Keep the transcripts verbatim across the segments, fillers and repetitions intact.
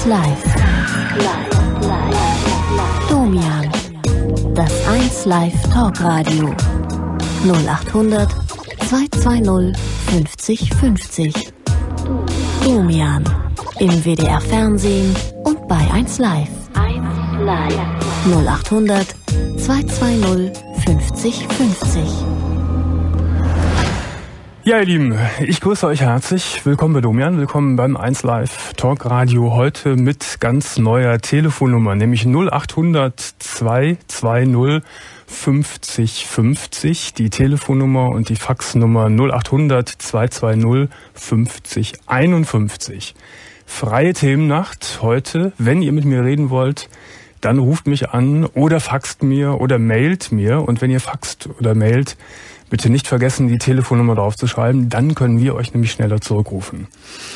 eins Live. Domian. Das eins Live Talkradio. null achthundert zweihundertzweißig fünfzig fünfzig. Domian. Im W D R Fernsehen und bei eins Live. null achthundert zweihundertzweißig fünfzig fünfzig. Ja, ihr Lieben, ich grüße euch herzlich. Willkommen bei Domian, willkommen beim eins Live Talkradio. Heute mit ganz neuer Telefonnummer, nämlich null achthundert zweihundertzweißig fünfzig fünfzig. Die Telefonnummer und die Faxnummer null achthundert zweihundertzweißig fünfzig einundfünfzig. Freie Themennacht heute. Wenn ihr mit mir reden wollt, dann ruft mich an oder faxt mir oder mailt mir. Und wenn ihr faxt oder mailt, bitte nicht vergessen, die Telefonnummer draufzuschreiben. Dann können wir euch nämlich schneller zurückrufen.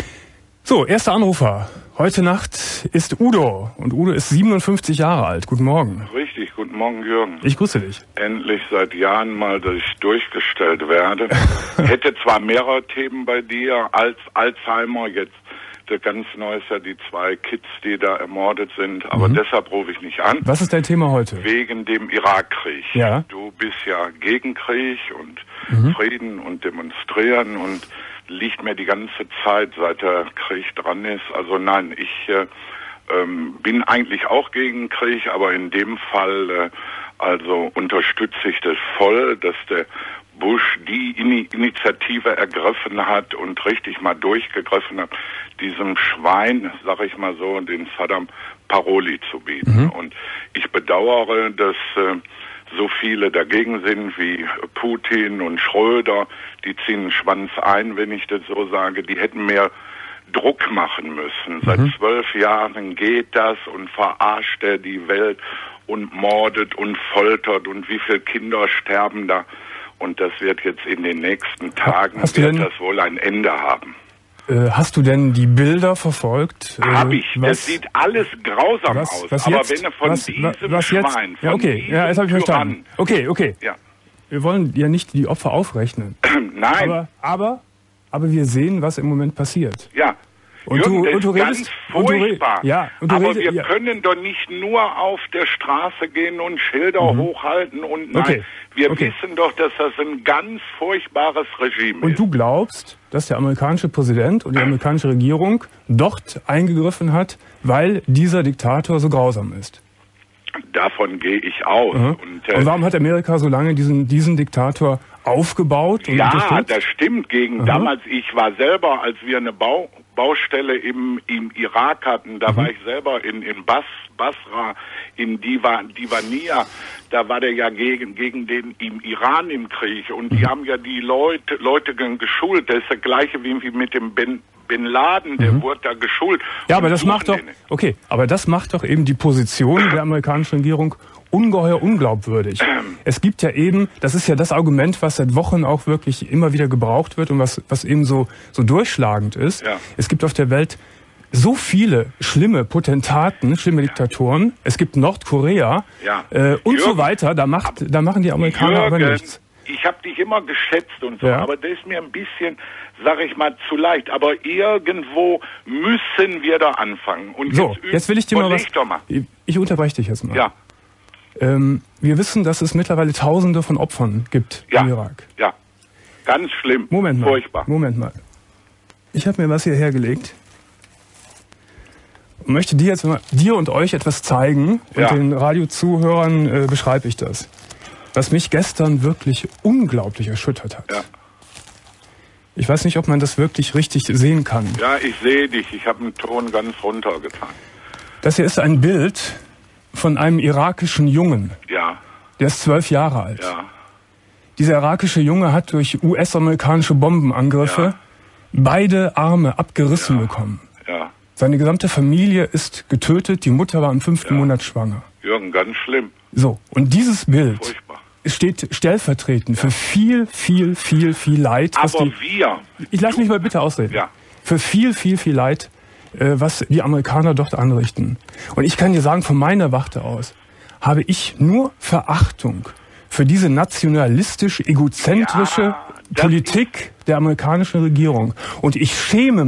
So, erster Anrufer. Heute Nacht ist Udo. Und Udo ist siebenundfünfzig Jahre alt. Guten Morgen. Richtig, guten Morgen, Jürgen. Ich grüße dich. Endlich seit Jahren mal, dass ich durchgestellt werde. Hätte zwar mehrere Themen bei dir als Alzheimer jetzt. Das ganz neu ist ja die zwei Kids, die da ermordet sind, aber mhm. deshalb rufe ich nicht an. Was ist dein Thema heute? Wegen dem Irakkrieg. Ja. Du bist ja gegen Krieg und mhm. Frieden und Demonstrieren und liegt mir die ganze Zeit, seit der Krieg dran ist. Also nein, ich äh, ähm, bin eigentlich auch gegen Krieg, aber in dem Fall äh, also unterstütze ich das voll, dass der Bush die Initiative ergriffen hat und richtig mal durchgegriffen hat, diesem Schwein, sag ich mal so, den Saddam Paroli zu bieten. Mhm. Und ich bedauere, dass äh, so viele dagegen sind wie Putin und Schröder, die ziehen den Schwanz ein, wenn ich das so sage, die hätten mehr Druck machen müssen. Seit mhm. zwölf Jahren geht das und verarscht er die Welt und mordet und foltert und wie viele Kinder sterben da. Und das wird jetzt in den nächsten Tagen, wird denn, das wohl ein Ende haben. Äh, hast du denn die Bilder verfolgt? Hab ich. Was, das sieht alles grausam was, aus. Was aber jetzt, wenn er von was, diesem was Schwein, jetzt? von ja, okay. diesem Ja, das habe ich verstanden. Tyrann, okay, okay. Ja. Wir wollen ja nicht die Opfer aufrechnen. Nein. Aber, aber, aber wir sehen, was im Moment passiert. Ja. Und Jürgen, du, das und du ist redest, ganz furchtbar. Und du, ja, und du aber redest, wir ja. können doch nicht nur auf der Straße gehen und Schilder mhm. hochhalten und nein, okay. wir okay. wissen doch, dass das ein ganz furchtbares Regime und ist. Und du glaubst, dass der amerikanische Präsident und die amerikanische Regierung dort eingegriffen hat, weil dieser Diktator so grausam ist? Davon gehe ich aus. Mhm. Und, äh, und warum hat Amerika so lange diesen, diesen Diktator aufgebaut? Und ja, das stimmt. Gegen Aha. damals, ich war selber, als wir eine Bau, Baustelle im, im Irak hatten, da mhm. war ich selber in, in Bas, Basra, in Diva, Divania, da war der ja gegen, gegen den im Iran im Krieg und mhm. die haben ja die Leute, Leute geschult. Das ist das Gleiche wie mit dem Ben Bin Laden, der mhm. wurde da geschult. Ja, aber das macht doch, okay, aber das macht doch eben die Position der amerikanischen Regierung ungeheuer unglaubwürdig. Ähm. Es gibt ja eben, das ist ja das Argument, was seit Wochen auch wirklich immer wieder gebraucht wird und was, was eben so, so durchschlagend ist. Ja. Es gibt auf der Welt so viele schlimme Potentaten, schlimme Diktatoren. Es gibt Nordkorea ja. äh, und Jürgen, so weiter. Da macht, da machen die Amerikaner Jürgen, aber nichts. Ich habe dich immer geschätzt und so, ja. aber das ist mir ein bisschen, sag ich mal, zu leicht. Aber irgendwo müssen wir da anfangen. Und so, jetzt, jetzt will ich dir mal was... mal. Ich unterbreche dich jetzt mal. Ja. Ähm, wir wissen, dass es mittlerweile Tausende von Opfern gibt ja. im Irak. Ja, ganz schlimm. Moment mal. Furchtbar. Moment mal. Ich habe mir was hierher gelegt und möchte dir jetzt mal, dir und euch etwas zeigen. Und ja. den Radiozuhörern äh, beschreibe ich das. Was mich gestern wirklich unglaublich erschüttert hat. Ja. Ich weiß nicht, ob man das wirklich richtig sehen kann. Ja, ich sehe dich. Ich habe den Ton ganz runtergetan. Das hier ist ein Bild von einem irakischen Jungen. Ja. Der ist zwölf Jahre alt. Ja. Dieser irakische Junge hat durch U S-amerikanische Bombenangriffe ja. beide Arme abgerissen ja. bekommen. Ja. Seine gesamte Familie ist getötet. Die Mutter war im fünften ja. Monat schwanger. Jürgen, ganz schlimm. So, und dieses Bild Furchtbar. steht stellvertretend ja. für viel, viel, viel, viel Leid. Aber was die, wir... Ich lass mich mal bitte ausreden. Ja. Für viel, viel, viel Leid, äh, was die Amerikaner dort anrichten. Und ich kann dir sagen, von meiner Warte aus habe ich nur Verachtung für diese nationalistisch-egozentrische ja, Politik der amerikanischen Regierung. Und ich schäme mich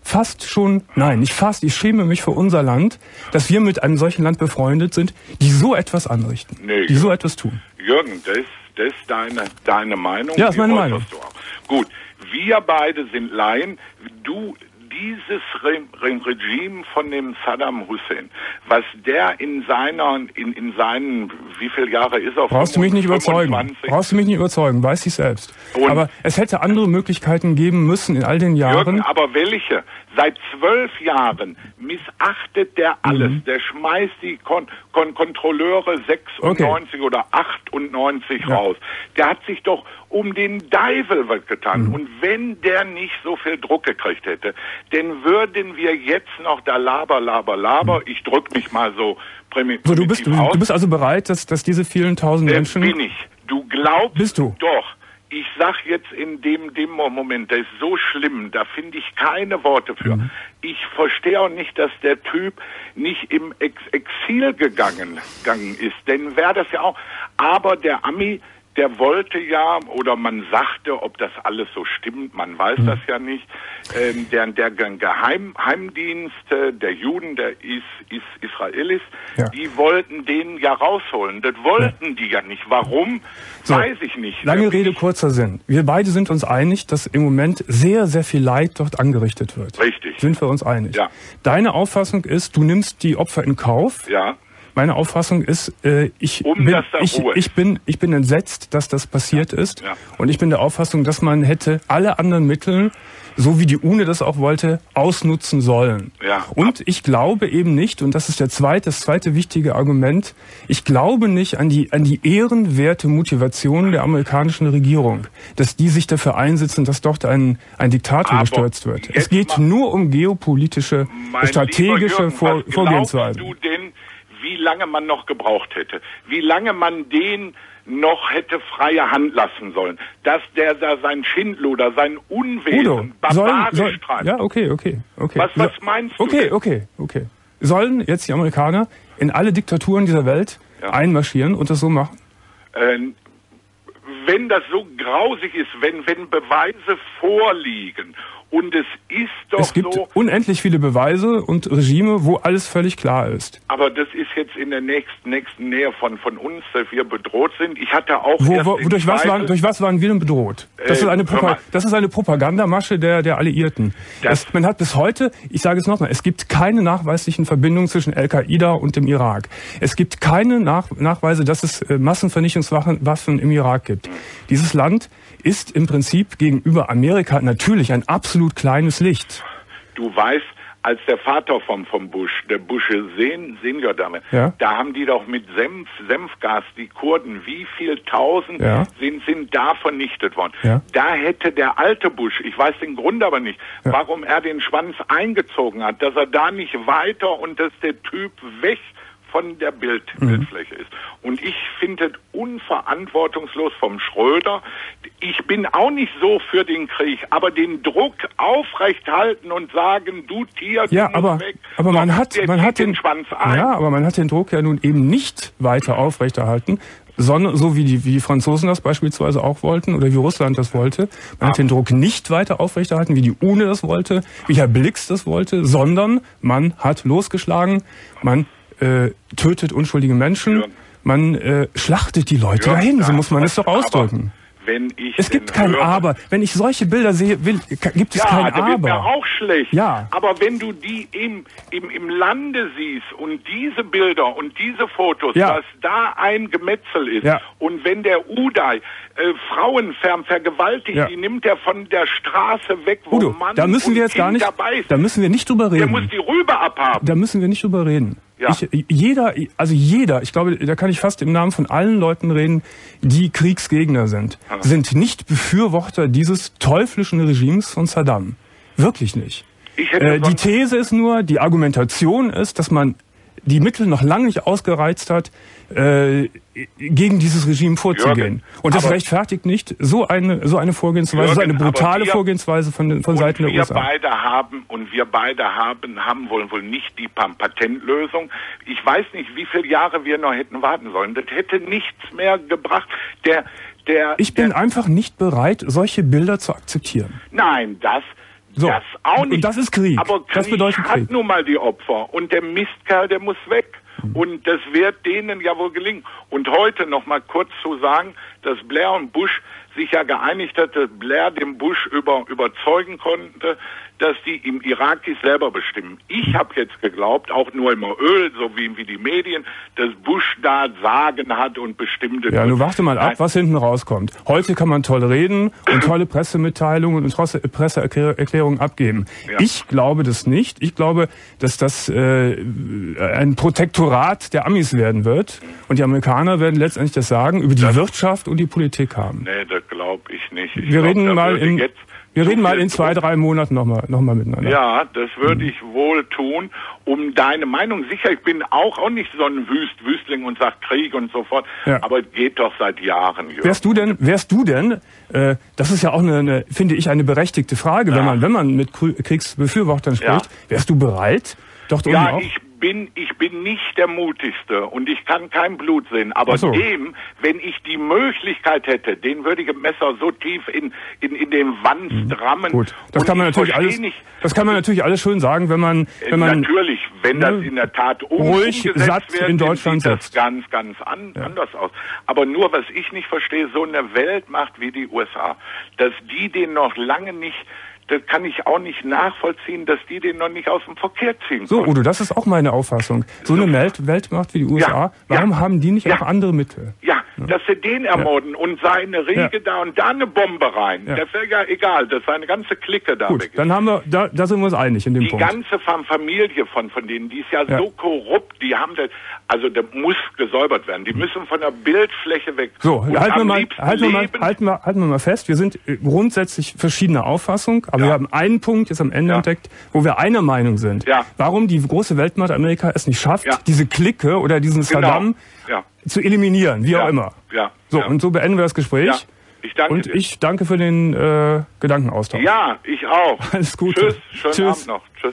fast schon, nein, nicht fast, ich schäme mich für unser Land, dass wir mit einem solchen Land befreundet sind, die so etwas anrichten, nee, die so etwas tun. Jürgen, das, das ist deine, deine Meinung. Ja, ist meine Meinung. Gut, wir beide sind Laien. Du, dieses Re Re Regime von dem Saddam Hussein, was der in seiner, in, in seinen, wie viele Jahre ist er? Brauchst du mich nicht überzeugen. Brauchst du mich nicht überzeugen, weiß ich selbst. Und aber es hätte andere Möglichkeiten geben müssen in all den Jahren. Jürgen, aber welche? Seit zwölf Jahren missachtet der alles. Mhm. Der schmeißt die Kon Kon Kontrolleure sechsundneunzig okay. oder achtundneunzig ja. raus. Der hat sich doch um den Deivel was getan. Mhm. Und wenn der nicht so viel Druck gekriegt hätte, dann würden wir jetzt noch da laber, laber, laber. Mhm. Ich drück mich mal so primitiv so, du bist, aus. Du bist also bereit, dass, dass diese vielen tausend das Menschen... bin ich. Du glaubst bist du? Doch. Ich sag jetzt in dem, dem Moment, das ist so schlimm, da finde ich keine Worte für. Mhm. Ich verstehe auch nicht, dass der Typ nicht im Ex Exil gegangen, gegangen ist, denn wäre das ja auch, aber der Ami, der wollte ja, oder man sagte, ob das alles so stimmt, man weiß mhm. das ja nicht, ähm, der, der Geheim, Geheimdienst äh, der Juden, der is, is, Israelis, ja. die wollten den ja rausholen. Das wollten ja. die ja nicht. Warum? So, weiß ich nicht. Lange Rede, kurzer Sinn. Wir beide sind uns einig, dass im Moment sehr, sehr viel Leid dort angerichtet wird. Richtig. Sind wir uns einig. Ja. Deine Auffassung ist, du nimmst die Opfer in Kauf. Ja. Meine Auffassung ist, äh, ich, um bin, ich, ich, bin, ich bin entsetzt, dass das passiert ja, ist. Ja. Und ich bin der Auffassung, dass man hätte alle anderen Mittel, so wie die U N E das auch wollte, ausnutzen sollen. Ja. Und ich glaube eben nicht, und das ist der zweite, das zweite wichtige Argument, ich glaube nicht an die, an die ehrenwerte Motivation der amerikanischen Regierung, dass die sich dafür einsetzen, dass dort ein, ein Diktator Aber gestürzt wird. Es geht nur um geopolitische, strategische Jürgen, Vor Vorgehensweisen. Du denn, wie lange man noch gebraucht hätte, wie lange man den noch hätte freie Hand lassen sollen, dass der da sein Schindluder, sein Unwesen Udo, barbarisch sollen, soll, treibt. Ja, okay, okay, okay. Was, was meinst du Okay, denn? okay, okay. Sollen jetzt die Amerikaner in alle Diktaturen dieser Welt ja. einmarschieren und das so machen? Ähm, wenn das so grausig ist, wenn, wenn Beweise vorliegen und es ist doch so... Es gibt so, unendlich viele Beweise und Regime, wo alles völlig klar ist. Aber das ist jetzt in der nächsten, nächsten Nähe von, von uns, dass wir bedroht sind. Ich hatte auch... Wo, wo, durch, was waren, durch was waren wir denn bedroht? Das, äh, ist, eine Propa das ist eine Propagandamasche der, der Alliierten. Das, es, man hat bis heute, ich sage es nochmal, es gibt keine nachweislichen Verbindungen zwischen Al-Qaida und dem Irak. Es gibt keine Nach Nachweise, dass es äh, Massenvernichtungswaffen im Irak gibt. Dieses Land ist im Prinzip gegenüber Amerika natürlich ein absolut kleines Licht. Du weißt, als der Vater vom, vom Bush, der Bush Senior damit, ja. da haben die doch mit Senf, Senfgas, die Kurden, wie viel tausend ja. sind, sind da vernichtet worden. Ja. Da hätte der alte Bush, ich weiß den Grund aber nicht, ja. warum er den Schwanz eingezogen hat, dass er da nicht weiter und dass der Typ weg von der Bild, mhm. Bildfläche ist. Und ich finde es unverantwortungslos vom Schröder. Ich bin auch nicht so für den Krieg, aber den Druck aufrechthalten und sagen, du Tier, du ja, musst aber, weg. aber man hat, man hat den, den Schwanz ein. Ja, aber man hat den Druck ja nun eben nicht weiter aufrechterhalten, sondern so wie die, wie die Franzosen das beispielsweise auch wollten oder wie Russland das wollte. Man ah. hat den Druck nicht weiter aufrechterhalten, wie die U N E das wollte, wie Herr Blix das wollte, sondern man hat losgeschlagen, man Äh, tötet unschuldige Menschen, ja. man äh, schlachtet die Leute ja, dahin, so muss man es doch ausdrücken. Wenn ich es gibt kein höre, Aber. Wenn ich solche Bilder sehe, will, gibt es ja, kein da Aber. Wird mir auch schlecht. Ja. Aber wenn du die im, im, im Lande siehst und diese Bilder und diese Fotos, ja. dass da ein Gemetzel ist ja. und wenn der Uday äh, Frauen ver vergewaltigt, ja. die nimmt er von der Straße weg, wo Udo, Mann da müssen wir jetzt gar nicht, dabei ist. Da müssen wir nicht drüber reden. Der muss die Rübe abhaben. Da müssen wir nicht drüber reden. Ja. Ich, jeder, also jeder, ich glaube, da kann ich fast im Namen von allen Leuten reden, die Kriegsgegner sind, ja. sind nicht Befürworter dieses teuflischen Regimes von Saddam. Wirklich nicht. Ich hätte äh, die These ist nur, die Argumentation ist, dass man die Mittel noch lange nicht ausgereizt hat, äh, gegen dieses Regime vorzugehen. Jürgen, und das rechtfertigt nicht so eine so eine Vorgehensweise, Jürgen, so eine brutale wir, Vorgehensweise von, von Seiten der U S A. Wir beide haben und wir beide haben haben wollen wohl nicht die Patentlösung. Ich weiß nicht, wie viele Jahre wir noch hätten warten sollen. Das hätte nichts mehr gebracht. Der der Ich bin der, einfach nicht bereit, solche Bilder zu akzeptieren. Nein, das So. Das auch nicht. Und das ist Krieg. Aber Krieg das bedeutet hat Krieg. nun mal die Opfer. Und der Mistkerl, der muss weg. Mhm. Und das wird denen ja wohl gelingen. Und heute noch mal kurz zu sagen, dass Blair und Bush sich ja geeinigt hat, dass Blair den Bush über, überzeugen konnte, dass die im Irakis selber bestimmen. Ich habe jetzt geglaubt, auch nur im Öl, so wie, wie die Medien, dass Bush da Sagen hat und bestimmte... Ja, nun warte mal ab, was hinten rauskommt. Heute kann man toll reden und tolle Pressemitteilungen und Presseerklärungen abgeben. Ja. Ich glaube das nicht. Ich glaube, dass das äh, ein Protektorat der Amis werden wird. Und die Amerikaner werden letztendlich das Sagen über die das Wirtschaft und die Politik haben. Nee, das glaube ich nicht. Ich Wir glaub, reden mal in... Jetzt Wir reden mal in zwei, drei Monaten nochmal noch mal miteinander. Ja, das würde ich wohl tun, um deine Meinung. Sicher, ich bin auch, auch nicht so ein Wüst, Wüstling und sag Krieg und so fort, ja. Aber es geht doch seit Jahren. Jürgen. Wärst du denn, wärst du denn, äh, das ist ja auch eine, eine, finde ich, eine berechtigte Frage, ja. wenn man wenn man mit Kriegsbefürwortern spricht, ja. wärst du bereit? Doch, ja, auch? ich bin ich bin nicht der Mutigste und ich kann kein Blut sehen, aber so. dem, wenn ich die Möglichkeit hätte, den würde ich Messer so tief in in in den Wanst rammen. Gut, das kann man natürlich alles. Nicht, das kann man natürlich alles schön sagen, wenn man wenn man natürlich, wenn das in der Tat um, ruhig satt wird, in Deutschland sieht das sitzt. ganz ganz an, ja. anders aus. Aber nur was ich nicht verstehe, so eine Weltmacht wie die U S A, dass die den noch lange nicht das kann ich auch nicht nachvollziehen, dass die den noch nicht aus dem Verkehr ziehen. So, Udo, das ist auch meine Auffassung. So eine Welt, Weltmacht wie die U S A, ja, warum ja, haben die nicht ja, auch andere Mittel? Ja, ja, dass sie den ermorden ja. und seine Riege ja. da und da eine Bombe rein. Ja. Das wäre ja egal, dass seine ganze Clique da Gut, weg ist. Dann haben wir, da, da sind wir uns einig in dem die Punkt. Die ganze Familie von, von denen, die ist ja, ja so korrupt, die haben das, also der muss gesäubert werden. Die müssen von der Bildfläche weg. So, halten wir, mal, halten, wir mal, halten, wir, halten wir mal fest, wir sind grundsätzlich verschiedener Auffassung, aber ja. wir haben einen Punkt jetzt am Ende ja. entdeckt, wo wir einer Meinung sind. Ja. Warum die große Weltmacht Amerika es nicht schafft, ja. diese Clique oder diesen Saddam genau. ja. zu eliminieren, wie ja. auch immer. Ja. So, ja. und so beenden wir das Gespräch. Ja. Ich danke und dir. ich danke für den äh, Gedankenaustausch. Ja, ich auch. Alles Gute. Tschüss, schönen Tschüss. Abend noch. Tschüss.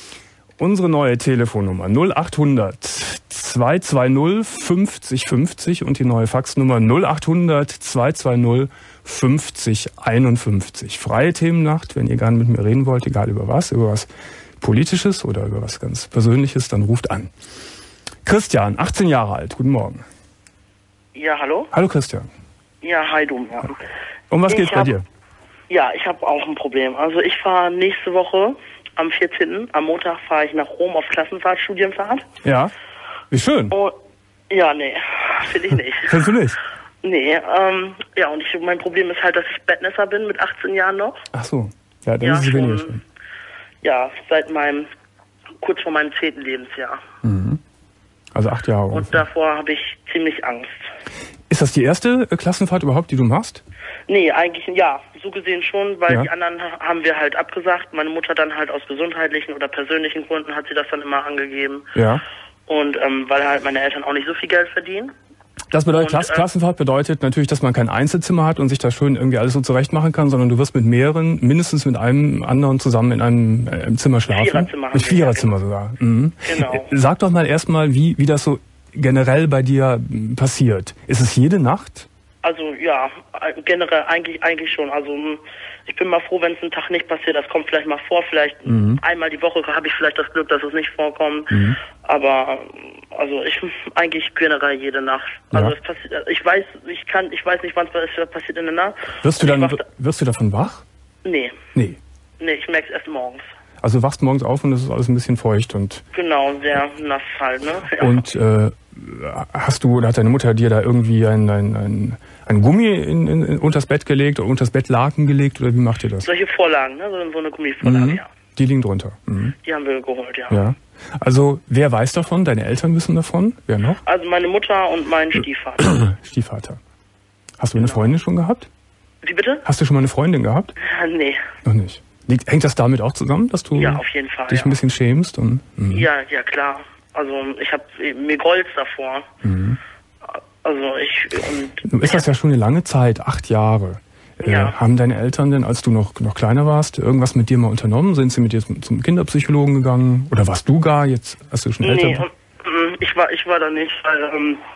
Unsere neue Telefonnummer null acht hundert zwei zwei null fünfzig fünfzig und die neue Faxnummer null acht hundert zwei zwei null fünfzig einundfünfzig. Freie Themennacht, wenn ihr gerne mit mir reden wollt, egal über was, über was Politisches oder über was ganz Persönliches, dann ruft an. Christian, achtzehn Jahre alt, guten Morgen. Ja, hallo? Hallo Christian. Ja, hi du. Ja. Um was ich geht's hab, bei dir? Ja, ich habe auch ein Problem. Also ich fahre nächste Woche am vierzehnten am Montag fahre ich nach Rom auf Klassenfahrt, Studienfahrt. Ja, wie schön. Und, ja, nee, finde ich nicht. Findest du nicht? Nee, ähm, ja, und ich, mein Problem ist halt, dass ich Bettnässer bin mit achtzehn Jahren noch. Ach so, ja, dann ja, ist es weniger schon, schön. Ja, seit meinem, kurz vor meinem zehnten Lebensjahr. Mhm. Also acht Jahre. Und ungefähr. davor habe ich ziemlich Angst. Ist das die erste Klassenfahrt überhaupt, die du machst? Nee, eigentlich, ja, so gesehen schon, weil ja. die anderen haben wir halt abgesagt. Meine Mutter dann halt aus gesundheitlichen oder persönlichen Gründen hat sie das dann immer angegeben. Ja. Und ähm, weil halt meine Eltern auch nicht so viel Geld verdienen. Das bedeutet, und, Klass- äh, Klassenfahrt bedeutet natürlich, dass man kein Einzelzimmer hat und sich da schön irgendwie alles so zurecht machen kann, sondern du wirst mit mehreren, mindestens mit einem anderen zusammen in einem äh, Zimmer schlafen. Viererzimmer. Mit Viererzimmer sogar. Mhm. Genau. Sag doch mal erstmal, wie, wie das so generell bei dir passiert. Ist es jede Nacht? Also ja, generell eigentlich eigentlich schon. Also ich bin mal froh, wenn es einen Tag nicht passiert. Das kommt vielleicht mal vor. Vielleicht mhm. einmal die Woche habe ich vielleicht das Glück, dass es nicht vorkommt. Mhm. Aber also ich eigentlich generell jede Nacht. Also ja. es passiert. Ich weiß, ich kann, ich weiß nicht, wann es passiert in der Nacht. Wirst du dann wach, wirst du davon wach? Nee. Nee. Nee, ich merke es erst morgens. Also wachst morgens auf und es ist alles ein bisschen feucht und... Genau, sehr nass halt, ne? Ja. Und äh, hast du, oder hat deine Mutter dir da irgendwie ein, ein, ein, ein Gummi in, in, in, unters Bett gelegt oder unters Bettlaken gelegt oder wie macht ihr das? Solche Vorlagen, ne? So, so eine Gummivorlage, mhm. ja. Die liegen drunter? Mhm. Die haben wir geholt, ja. Ja. Also wer weiß davon? Deine Eltern wissen davon? Wer noch? Also meine Mutter und mein Stiefvater. Stiefvater. Hast du eine genau. Freundin schon gehabt? Wie bitte? Hast du schon mal eine Freundin gehabt? Nee. Noch nicht. Liegt, hängt das damit auch zusammen, dass du ja, auf jeden Fall, dich ja. ein bisschen schämst? Und, mhm. ja, ja, klar. Also ich habe mir Golds davor. Mhm. Also ich... Und Nun ist das ja schon eine lange Zeit, acht Jahre. Ja. Äh, haben deine Eltern denn, als du noch, noch kleiner warst, irgendwas mit dir mal unternommen? Sind sie mit dir zum, zum Kinderpsychologen gegangen? Oder warst du gar jetzt, als du schon älter nee, warst? ich war, ich war da nicht, weil ähm,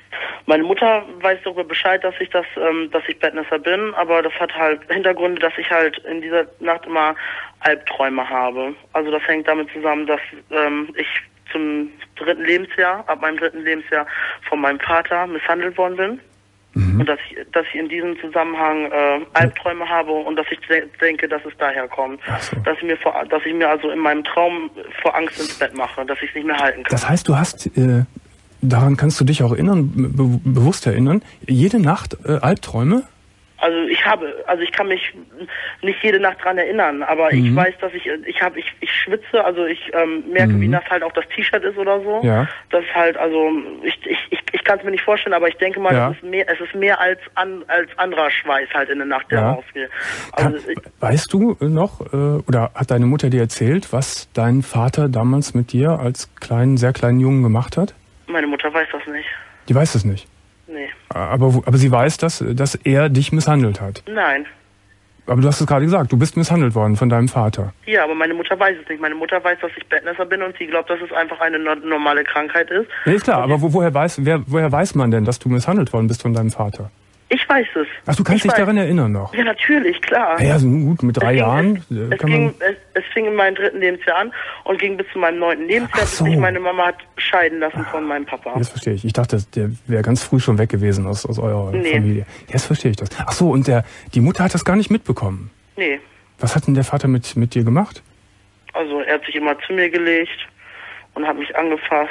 Meine Mutter weiß darüber Bescheid, dass ich das, ähm, dass ich Bettnässer bin, aber das hat halt Hintergründe, dass ich halt in dieser Nacht immer Albträume habe. Also das hängt damit zusammen, dass ähm, ich zum dritten Lebensjahr, ab meinem dritten Lebensjahr von meinem Vater misshandelt worden bin. Mhm. Und dass ich, dass ich in diesem Zusammenhang äh, Albträume ja. habe und dass ich de- denke, dass es daher kommt. So. Dass ich mir vor, dass ich mir also in meinem Traum vor Angst ins Bett mache, dass ich es nicht mehr halten kann. Das heißt, du hast äh daran kannst du dich auch erinnern, be- bewusst erinnern, jede Nacht äh, Albträume? Also ich habe, also ich kann mich nicht jede Nacht dran erinnern, aber mhm. ich weiß, dass ich, ich habe, ich, ich schwitze, also ich ähm, merke, mhm. wie nass halt auch das T-Shirt ist oder so. Ja. Das ist halt, also ich, ich, ich, ich kann es mir nicht vorstellen, aber ich denke mal, ja. es ist mehr, es ist mehr als an, als anderer Schweiß halt in der Nacht, der ja. rausgeht. Also kann, weißt du noch, äh, oder hat deine Mutter dir erzählt, was dein Vater damals mit dir als kleinen, sehr kleinen Jungen gemacht hat? Meine Mutter weiß das nicht. Die weiß es nicht? Nee. Aber, aber sie weiß, dass, dass er dich misshandelt hat? Nein. Aber du hast es gerade gesagt, du bist misshandelt worden von deinem Vater. Ja, aber meine Mutter weiß es nicht. Meine Mutter weiß, dass ich Bettnässer bin und sie glaubt, dass es einfach eine normale Krankheit ist. Ja, ist klar, und aber wo, woher, weiß, wer, woher weiß man denn, dass du misshandelt worden bist von deinem Vater? Ich weiß es. Ach, du kannst ich dich weiß. daran erinnern noch? Ja, natürlich, klar. Ja, also gut, mit drei es Jahren ging, es, kann es, man... ging, es, es fing in meinem dritten Lebensjahr an und ging bis zu meinem neunten Lebensjahr, so. bis mich meine Mama hat scheiden lassen von meinem Papa. Jetzt verstehe ich. Ich dachte, der wäre ganz früh schon weg gewesen aus, aus eurer nee. Familie. Jetzt verstehe ich das. Ach so, und der, die Mutter hat das gar nicht mitbekommen? Nee. Was hat denn der Vater mit, mit dir gemacht? Also er hat sich immer zu mir gelegt und hat mich angefasst.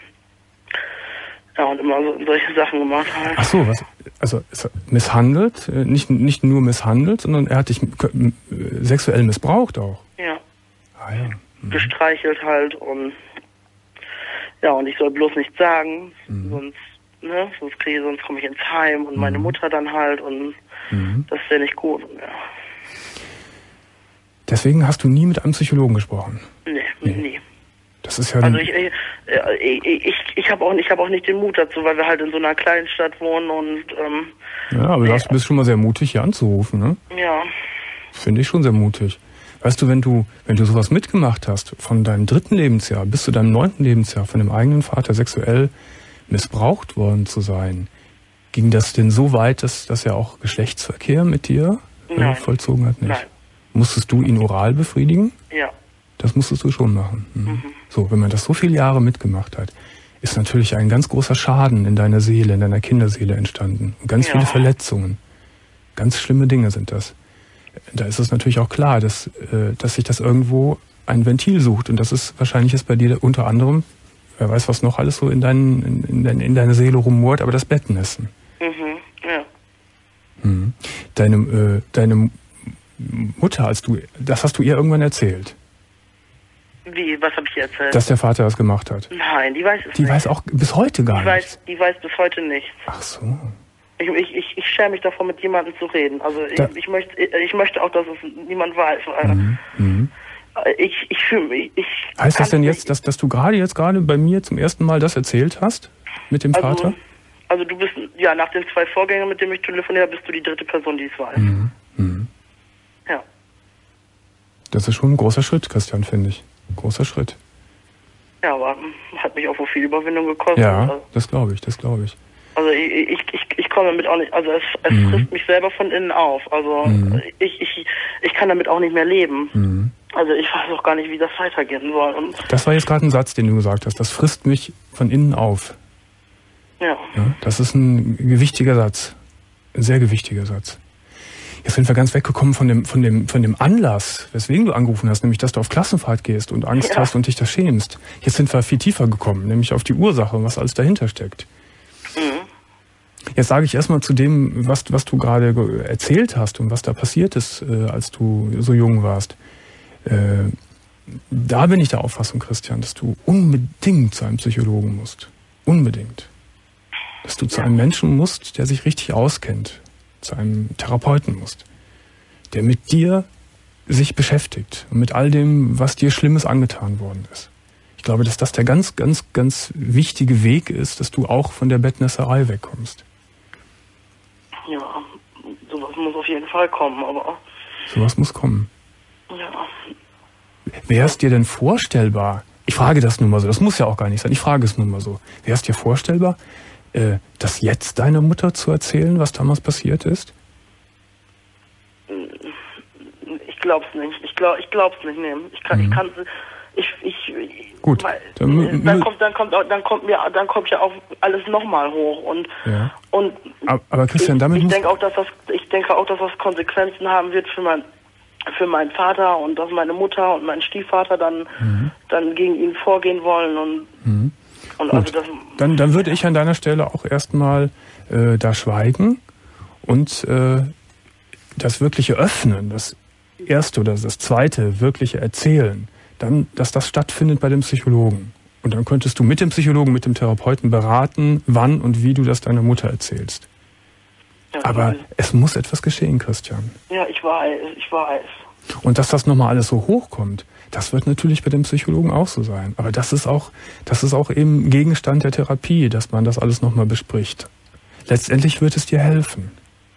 Ja, und immer so solche Sachen gemacht halt. Ach so, was? Also misshandelt, nicht, nicht nur misshandelt, sondern er hat dich sexuell missbraucht auch? Ja. Ah ja. Mhm. Gestreichelt halt und ja, und ich soll bloß nichts sagen, mhm. sonst, ne, sonst kriege sonst komme ich ins Heim und mhm. meine Mutter dann halt und mhm. das wäre nicht gut. Und, ja. Deswegen hast du nie mit einem Psychologen gesprochen? Nee, nee. nie. Das ist ja also ich ich ich, ich, ich habe auch ich habe auch nicht den Mut dazu, weil wir halt in so einer kleinen Stadt wohnen und ähm, ja, aber du hast, bist schon mal sehr mutig, hier anzurufen, ne? Ja. Finde ich schon sehr mutig. Weißt du, wenn du wenn du sowas mitgemacht hast, von deinem dritten Lebensjahr bis zu deinem neunten Lebensjahr, von dem eigenen Vater sexuell missbraucht worden zu sein, ging das denn so weit, dass, dass er auch Geschlechtsverkehr mit dir äh, vollzogen hat? Nicht? Nein. Musstest du ihn oral befriedigen? Ja. Das musstest du schon machen. Mhm. Mhm. So, wenn man das so viele Jahre mitgemacht hat, ist natürlich ein ganz großer Schaden in deiner Seele, in deiner Kinderseele entstanden. Und ganz ja. viele Verletzungen. Ganz schlimme Dinge sind das. Da ist es natürlich auch klar, dass, äh, dass sich das irgendwo ein Ventil sucht. Und das ist wahrscheinlich ist bei dir unter anderem, wer weiß, was noch alles so in, dein, in, in, dein, in deiner Seele rumort, aber das Bettnässen. Mhm. Ja. Mhm. Deine, äh, deine Mutter, als du, das hast du ihr irgendwann erzählt. Wie, was habe ich ihr erzählt? Dass der Vater das gemacht hat. Nein, die weiß es die nicht. Die weiß auch bis heute gar die nicht. Weiß, die weiß bis heute nichts. Ach so. Ich, ich, ich, ich schäme mich davor, mit jemandem zu reden. Also ich, ich möchte ich möchte auch, dass es niemand weiß. Mhm. Mhm. Ich, ich fühle mich... Ich heißt das denn jetzt, dass, dass du gerade jetzt gerade bei mir zum ersten Mal das erzählt hast? Mit dem also, Vater? Also du bist, ja, nach den zwei Vorgängern, mit denen ich telefoniere, bist du die dritte Person, die es weiß. Mhm. Mhm. Ja. Das ist schon ein großer Schritt, Christian, finde ich. Großer Schritt. Ja, aber hat mich auch wohl viel Überwindung gekostet. Ja, also, das glaube ich, das glaube ich. Also ich, ich, ich, ich komme damit auch nicht, also es, es mhm. frisst mich selber von innen auf. Also mhm. ich, ich, ich kann damit auch nicht mehr leben. Mhm. Also ich weiß auch gar nicht, wie das weitergehen soll. Und das war jetzt gerade ein Satz, den du gesagt hast. Das frisst mich von innen auf. Ja. Ja. Das ist ein gewichtiger Satz. Ein sehr gewichtiger Satz. Jetzt sind wir ganz weggekommen von dem, von dem, von dem Anlass, weswegen du angerufen hast, nämlich, dass du auf Klassenfahrt gehst und Angst ja. hast und dich da schämst. Jetzt sind wir viel tiefer gekommen, nämlich auf die Ursache und was alles dahinter steckt. Mhm. Jetzt sage ich erstmal zu dem, was, was du gerade erzählt hast und was da passiert ist, äh, als du so jung warst. Äh, da bin ich der Auffassung, Christian, dass du unbedingt zu einem Psychologen musst. Unbedingt. Dass du zu einem Menschen musst, der sich richtig auskennt. Zu einem Therapeuten musst, der mit dir sich beschäftigt und mit all dem, was dir Schlimmes angetan worden ist. Ich glaube, dass das der ganz, ganz, ganz wichtige Weg ist, dass du auch von der Bettnässerei wegkommst. Ja, sowas muss auf jeden Fall kommen, aber... Sowas muss kommen. Ja. Wäre es dir denn vorstellbar, ich frage das nur mal so, das muss ja auch gar nicht sein, ich frage es nur mal so, wäre es dir vorstellbar, äh, das jetzt deiner Mutter zu erzählen, was damals passiert ist? Ich glaub's nicht. Ich glaub, ich glaub's nicht. Nee. Ich kann, mhm. ich kann, ich, ich. Gut. Weil, dann, dann kommt, dann kommt, dann kommt mir, dann kommt ja auch alles nochmal hoch und ja. und. Aber, aber Christian, damit ich, ich denke auch, dass das, ich denke auch, dass das Konsequenzen haben wird für mein, für meinen Vater und dass meine Mutter und mein Stiefvater dann, mhm. dann gegen ihn vorgehen wollen und. Mhm. Und also das, dann, dann würde ich an deiner Stelle auch erstmal äh, da schweigen und äh, das wirkliche Öffnen, das erste oder das zweite wirkliche Erzählen, dann, dass das stattfindet bei dem Psychologen. Und dann könntest du mit dem Psychologen, mit dem Therapeuten beraten, wann und wie du das deiner Mutter erzählst. Ja, aber ich, es muss etwas geschehen, Christian. Ja, ich weiß, ich weiß. Und dass das nochmal alles so hochkommt, das wird natürlich bei dem Psychologen auch so sein. Aber das ist auch, das ist auch eben Gegenstand der Therapie, dass man das alles nochmal bespricht. Letztendlich wird es dir helfen.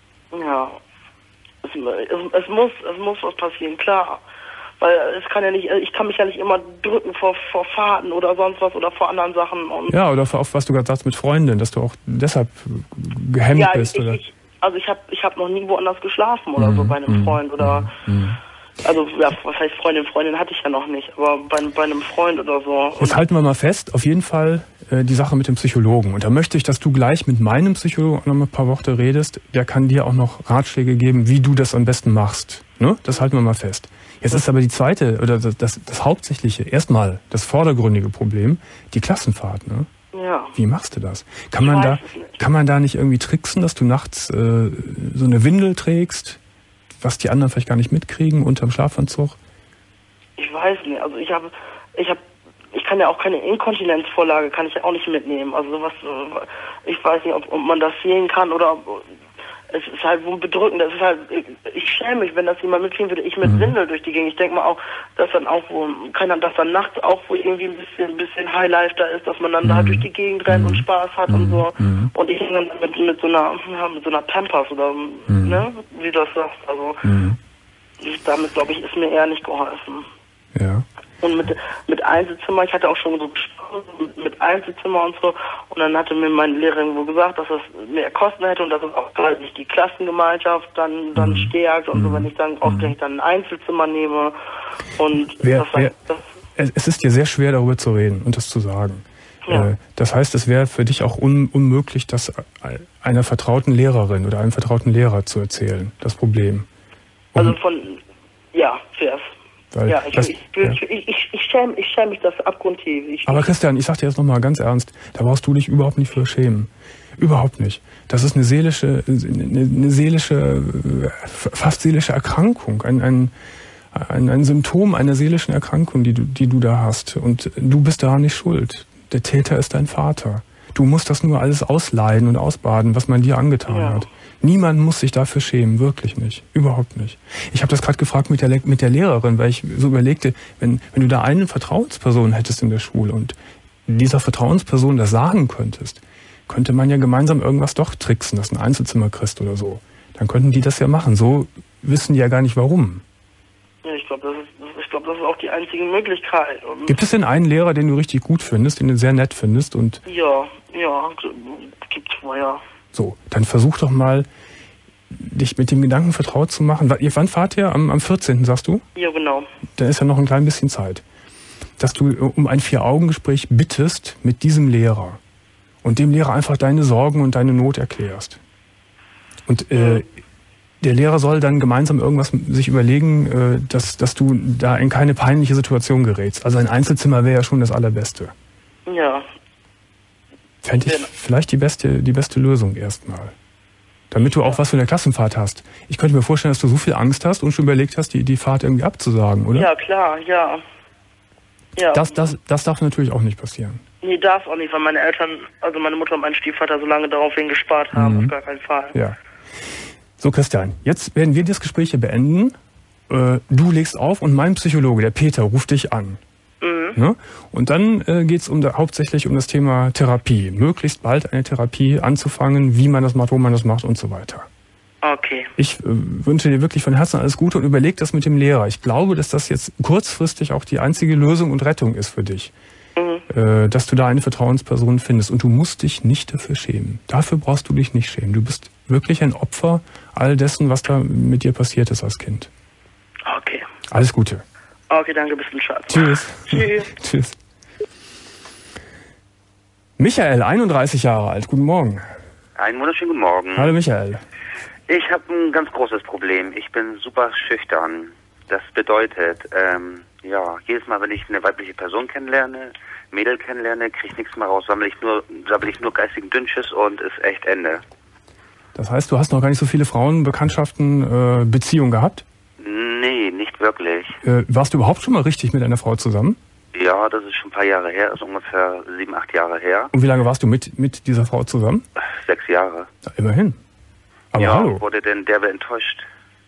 Ja, es, es, es muss, es muss was passieren, klar. Weil es kann ja nicht, ich kann mich ja nicht immer drücken vor, vor Fahrten oder sonst was oder vor anderen Sachen. Und ja, oder auf was du gerade sagst mit Freundinnen, dass du auch deshalb gehemmt ja, bist. Ich, oder? Ich, also ich habe ich hab noch nie woanders geschlafen oder mhm. so bei einem Freund oder... Mhm. Also, ja, was heißt Freundin? Freundin hatte ich ja noch nicht, aber bei, bei einem Freund oder so. Jetzt halten wir mal fest, auf jeden Fall äh, die Sache mit dem Psychologen. Und da möchte ich, dass du gleich mit meinem Psychologen noch mal ein paar Worte redest. Der kann dir auch noch Ratschläge geben, wie du das am besten machst. Ne? Das halten wir mal fest. Jetzt ist aber die zweite, oder das, das, das hauptsächliche, erstmal das vordergründige Problem, die Klassenfahrt. Ne? Ja. Wie machst du das? Kann man da, kann man da nicht irgendwie tricksen, dass du nachts äh, so eine Windel trägst, was die anderen vielleicht gar nicht mitkriegen, unterm Schlafanzug? Ich weiß nicht. Also ich habe, ich habe, ich kann ja auch keine Inkontinenzvorlage, kann ich ja auch nicht mitnehmen. Also sowas, ich weiß nicht, ob, ob man das sehen kann oder ob, es ist halt so bedrückend. Es ist halt, ich, ich schäme mich, wenn das jemand mitkriegen würde. Ich mit mhm. Windel durch die Gegend. Ich denke mal auch, dass dann auch wo, kann dann, dass dann nachts auch wo irgendwie ein bisschen, ein bisschen Highlife da ist, dass man dann mhm. da durch die Gegend rennt mhm. und Spaß hat mhm. und so. Mhm. Und ich dann mit, mit so einer, ja, mit so einer Pampers oder, mhm. ne, wie du das sagst. Also, mhm. ich, damit glaube ich, ist mir eher nicht geholfen. Ja. Und mit, mit Einzelzimmer, ich hatte auch schon so gesprochen, mit Einzelzimmer und so. Und dann hatte mir meine Lehrerin wohl gesagt, dass es mehr Kosten hätte und dass es auch gerade nicht die Klassengemeinschaft dann, dann mhm. stärkt und mhm. so, wenn ich dann ausgerechnet dann ein Einzelzimmer nehme. Und wer, das, wer, das, es ist dir sehr schwer, darüber zu reden und das zu sagen. Ja. Das heißt, es wäre für dich auch un, unmöglich, das einer vertrauten Lehrerin oder einem vertrauten Lehrer zu erzählen, das Problem. Um, also von, ja, zuerst. Weil ja, ich, das, ich, ich, ja. ich, ich, ich, schäme, ich schäme mich das abgrundtief. Ich, Aber Christian, ich sag dir jetzt nochmal ganz ernst, da brauchst du dich überhaupt nicht für schämen. Überhaupt nicht. Das ist eine seelische, eine, eine seelische, fast seelische Erkrankung, ein, ein, ein, ein Symptom einer seelischen Erkrankung, die du, die du da hast. Und du bist daran nicht schuld. Der Täter ist dein Vater. Du musst das nur alles ausleiden und ausbaden, was man dir angetan ja. hat. Niemand muss sich dafür schämen, wirklich nicht. Überhaupt nicht. Ich habe das gerade gefragt mit der, mit der Lehrerin, weil ich so überlegte, wenn, wenn du da eine Vertrauensperson hättest in der Schule und dieser Vertrauensperson das sagen könntest, könnte man ja gemeinsam irgendwas doch tricksen, dass ein Einzelzimmer kriegst oder so. Dann könnten die das ja machen. So wissen die ja gar nicht warum. Ja, ich glaube, das ist, ich glaube, das ist auch die einzige Möglichkeit. Und gibt es denn einen Lehrer, den du richtig gut findest, den du sehr nett findest? Und ja, ja, gibt's mal, ja. So, dann versuch doch mal, dich mit dem Gedanken vertraut zu machen. Wann fahrt ihr? Am, am vierzehnten sagst du? Ja, genau. Dann ist ja noch ein klein bisschen Zeit. Dass du um ein Vier-Augen-Gespräch bittest mit diesem Lehrer und dem Lehrer einfach deine Sorgen und deine Not erklärst. Und äh, mhm. der Lehrer soll dann gemeinsam irgendwas sich überlegen, äh, dass, dass du da in keine peinliche Situation gerätst. Also ein Einzelzimmer wäre ja schon das Allerbeste. Ja. Fände ich vielleicht die beste, die beste Lösung erstmal. Damit du auch was für eine Klassenfahrt hast. Ich könnte mir vorstellen, dass du so viel Angst hast und schon überlegt hast, die, die Fahrt irgendwie abzusagen, oder? Ja, klar, ja. ja. Das, das, das darf natürlich auch nicht passieren. Nee, darf auch nicht, weil meine Eltern, also meine Mutter und mein Stiefvater so lange daraufhin gespart haben, mhm. auf gar keinen Fall. Ja. So, Christian, jetzt werden wir das Gespräch hier beenden. Äh, du legst auf und mein Psychologe, der Peter, ruft dich an. Mhm. Ne? Und dann äh, geht es um da, hauptsächlich um das Thema Therapie. Möglichst bald eine Therapie anzufangen, wie man das macht, wo man das macht und so weiter. Okay. Ich äh, wünsche dir wirklich von Herzen alles Gute und überleg das mit dem Lehrer. Ich glaube, dass das jetzt kurzfristig auch die einzige Lösung und Rettung ist für dich. Mhm. äh, dass du da eine Vertrauensperson findest. Und du musst dich nicht dafür schämen. Dafür brauchst du dich nicht schämen. Du bist wirklich ein Opfer all dessen, was da mit dir passiert ist als Kind. Okay. Alles Gute. Okay, danke, bis zum Schatz. Tschüss. Tschüss. Tschüss. Michael, einunddreißig Jahre alt. Guten Morgen. Einen wunderschönen guten Morgen. Hallo Michael. Ich habe ein ganz großes Problem. Ich bin super schüchtern. Das bedeutet, ähm, ja, jedes Mal, wenn ich eine weibliche Person kennenlerne, Mädel kennenlerne, kriege ich nichts mehr raus. Sammle ich nur, sammle ich nur geistigen Dünnschiss und ist echt Ende. Das heißt, du hast noch gar nicht so viele Frauenbekanntschaften, äh, Beziehungen gehabt? Nee, nicht wirklich. Äh, warst du überhaupt schon mal richtig mit einer Frau zusammen? Ja, das ist schon ein paar Jahre her, das ist ungefähr sieben, acht Jahre her. Und wie lange warst du mit, mit dieser Frau zusammen? Sechs Jahre. Ja, immerhin. Aber ja, hallo. wurde denn derbe enttäuscht.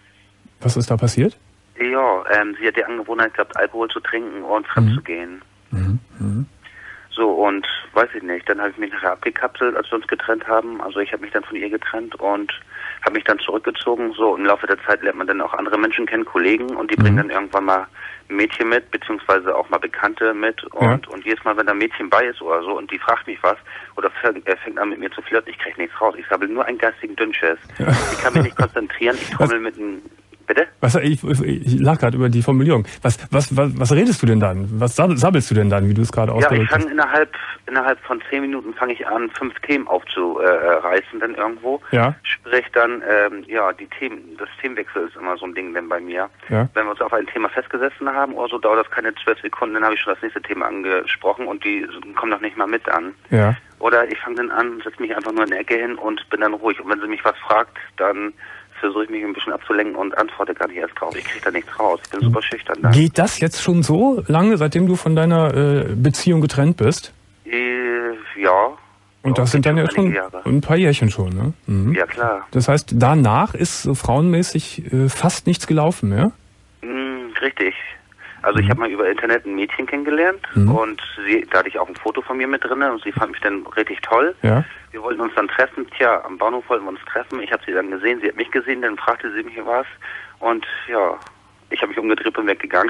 Was ist da passiert? Ja, ähm, sie hat die Angewohnheit gehabt, Alkohol zu trinken und fremd Mhm. zu gehen. Mhm. Mhm. So, und weiß ich nicht, dann habe ich mich nachher abgekapselt, als wir uns getrennt haben. Also ich habe mich dann von ihr getrennt und habe mich dann zurückgezogen. So, im Laufe der Zeit lernt man dann auch andere Menschen kennen, Kollegen, und die Mhm. bringen dann irgendwann mal ein Mädchen mit, beziehungsweise auch mal Bekannte mit. Und, Ja. und jedes Mal, wenn da ein Mädchen bei ist oder so und die fragt mich was oder fängt, er fängt an mit mir zu flirten, ich kriege nichts raus. Ich sabbel nur einen geistigen Dünnschiss. Ja. Ich kann mich nicht konzentrieren, ich trommel mit einem... Bitte? Was, ich, ich lag gerade über die Formulierung. Was, was, was, was redest du denn dann? Was sabbel- sabbelst du denn dann, wie du es gerade Ja, ich ausgedrückt fange hast? innerhalb innerhalb von zehn Minuten fange ich an, fünf Themen aufzureißen dann irgendwo. Ja. Sprich dann, ähm, ja, die Themen, das Themenwechsel ist immer so ein Ding denn bei mir. Ja. Wenn wir uns auf ein Thema festgesessen haben oder so, dauert das keine zwölf Sekunden, dann habe ich schon das nächste Thema angesprochen und die kommen noch nicht mal mit an. Ja. Oder ich fange dann an, setze mich einfach nur in der Ecke hin und bin dann ruhig. Und wenn sie mich was fragt, dann versuche ich mich ein bisschen abzulenken und antworte gar nicht erst drauf. Ich kriege da nichts raus. Ich bin super schüchtern da. Geht das jetzt schon so lange, seitdem du von deiner äh, Beziehung getrennt bist? Äh, ja. Und Ja, das sind dann ja einige schon Jahre. ein paar Jährchen schon, ne? Mhm. Ja, klar. Das heißt, danach ist so frauenmäßig äh, fast nichts gelaufen mehr? Mm, richtig. Also ich habe mal über Internet ein Mädchen kennengelernt Mhm. und sie, da hatte ich auch ein Foto von mir mit drin und sie fand mich dann richtig toll. Ja. Wir wollten uns dann treffen. Tja, am Bahnhof wollten wir uns treffen. Ich habe sie dann gesehen, sie hat mich gesehen, dann fragte sie mich was und ja, ich habe mich umgedreht und weggegangen.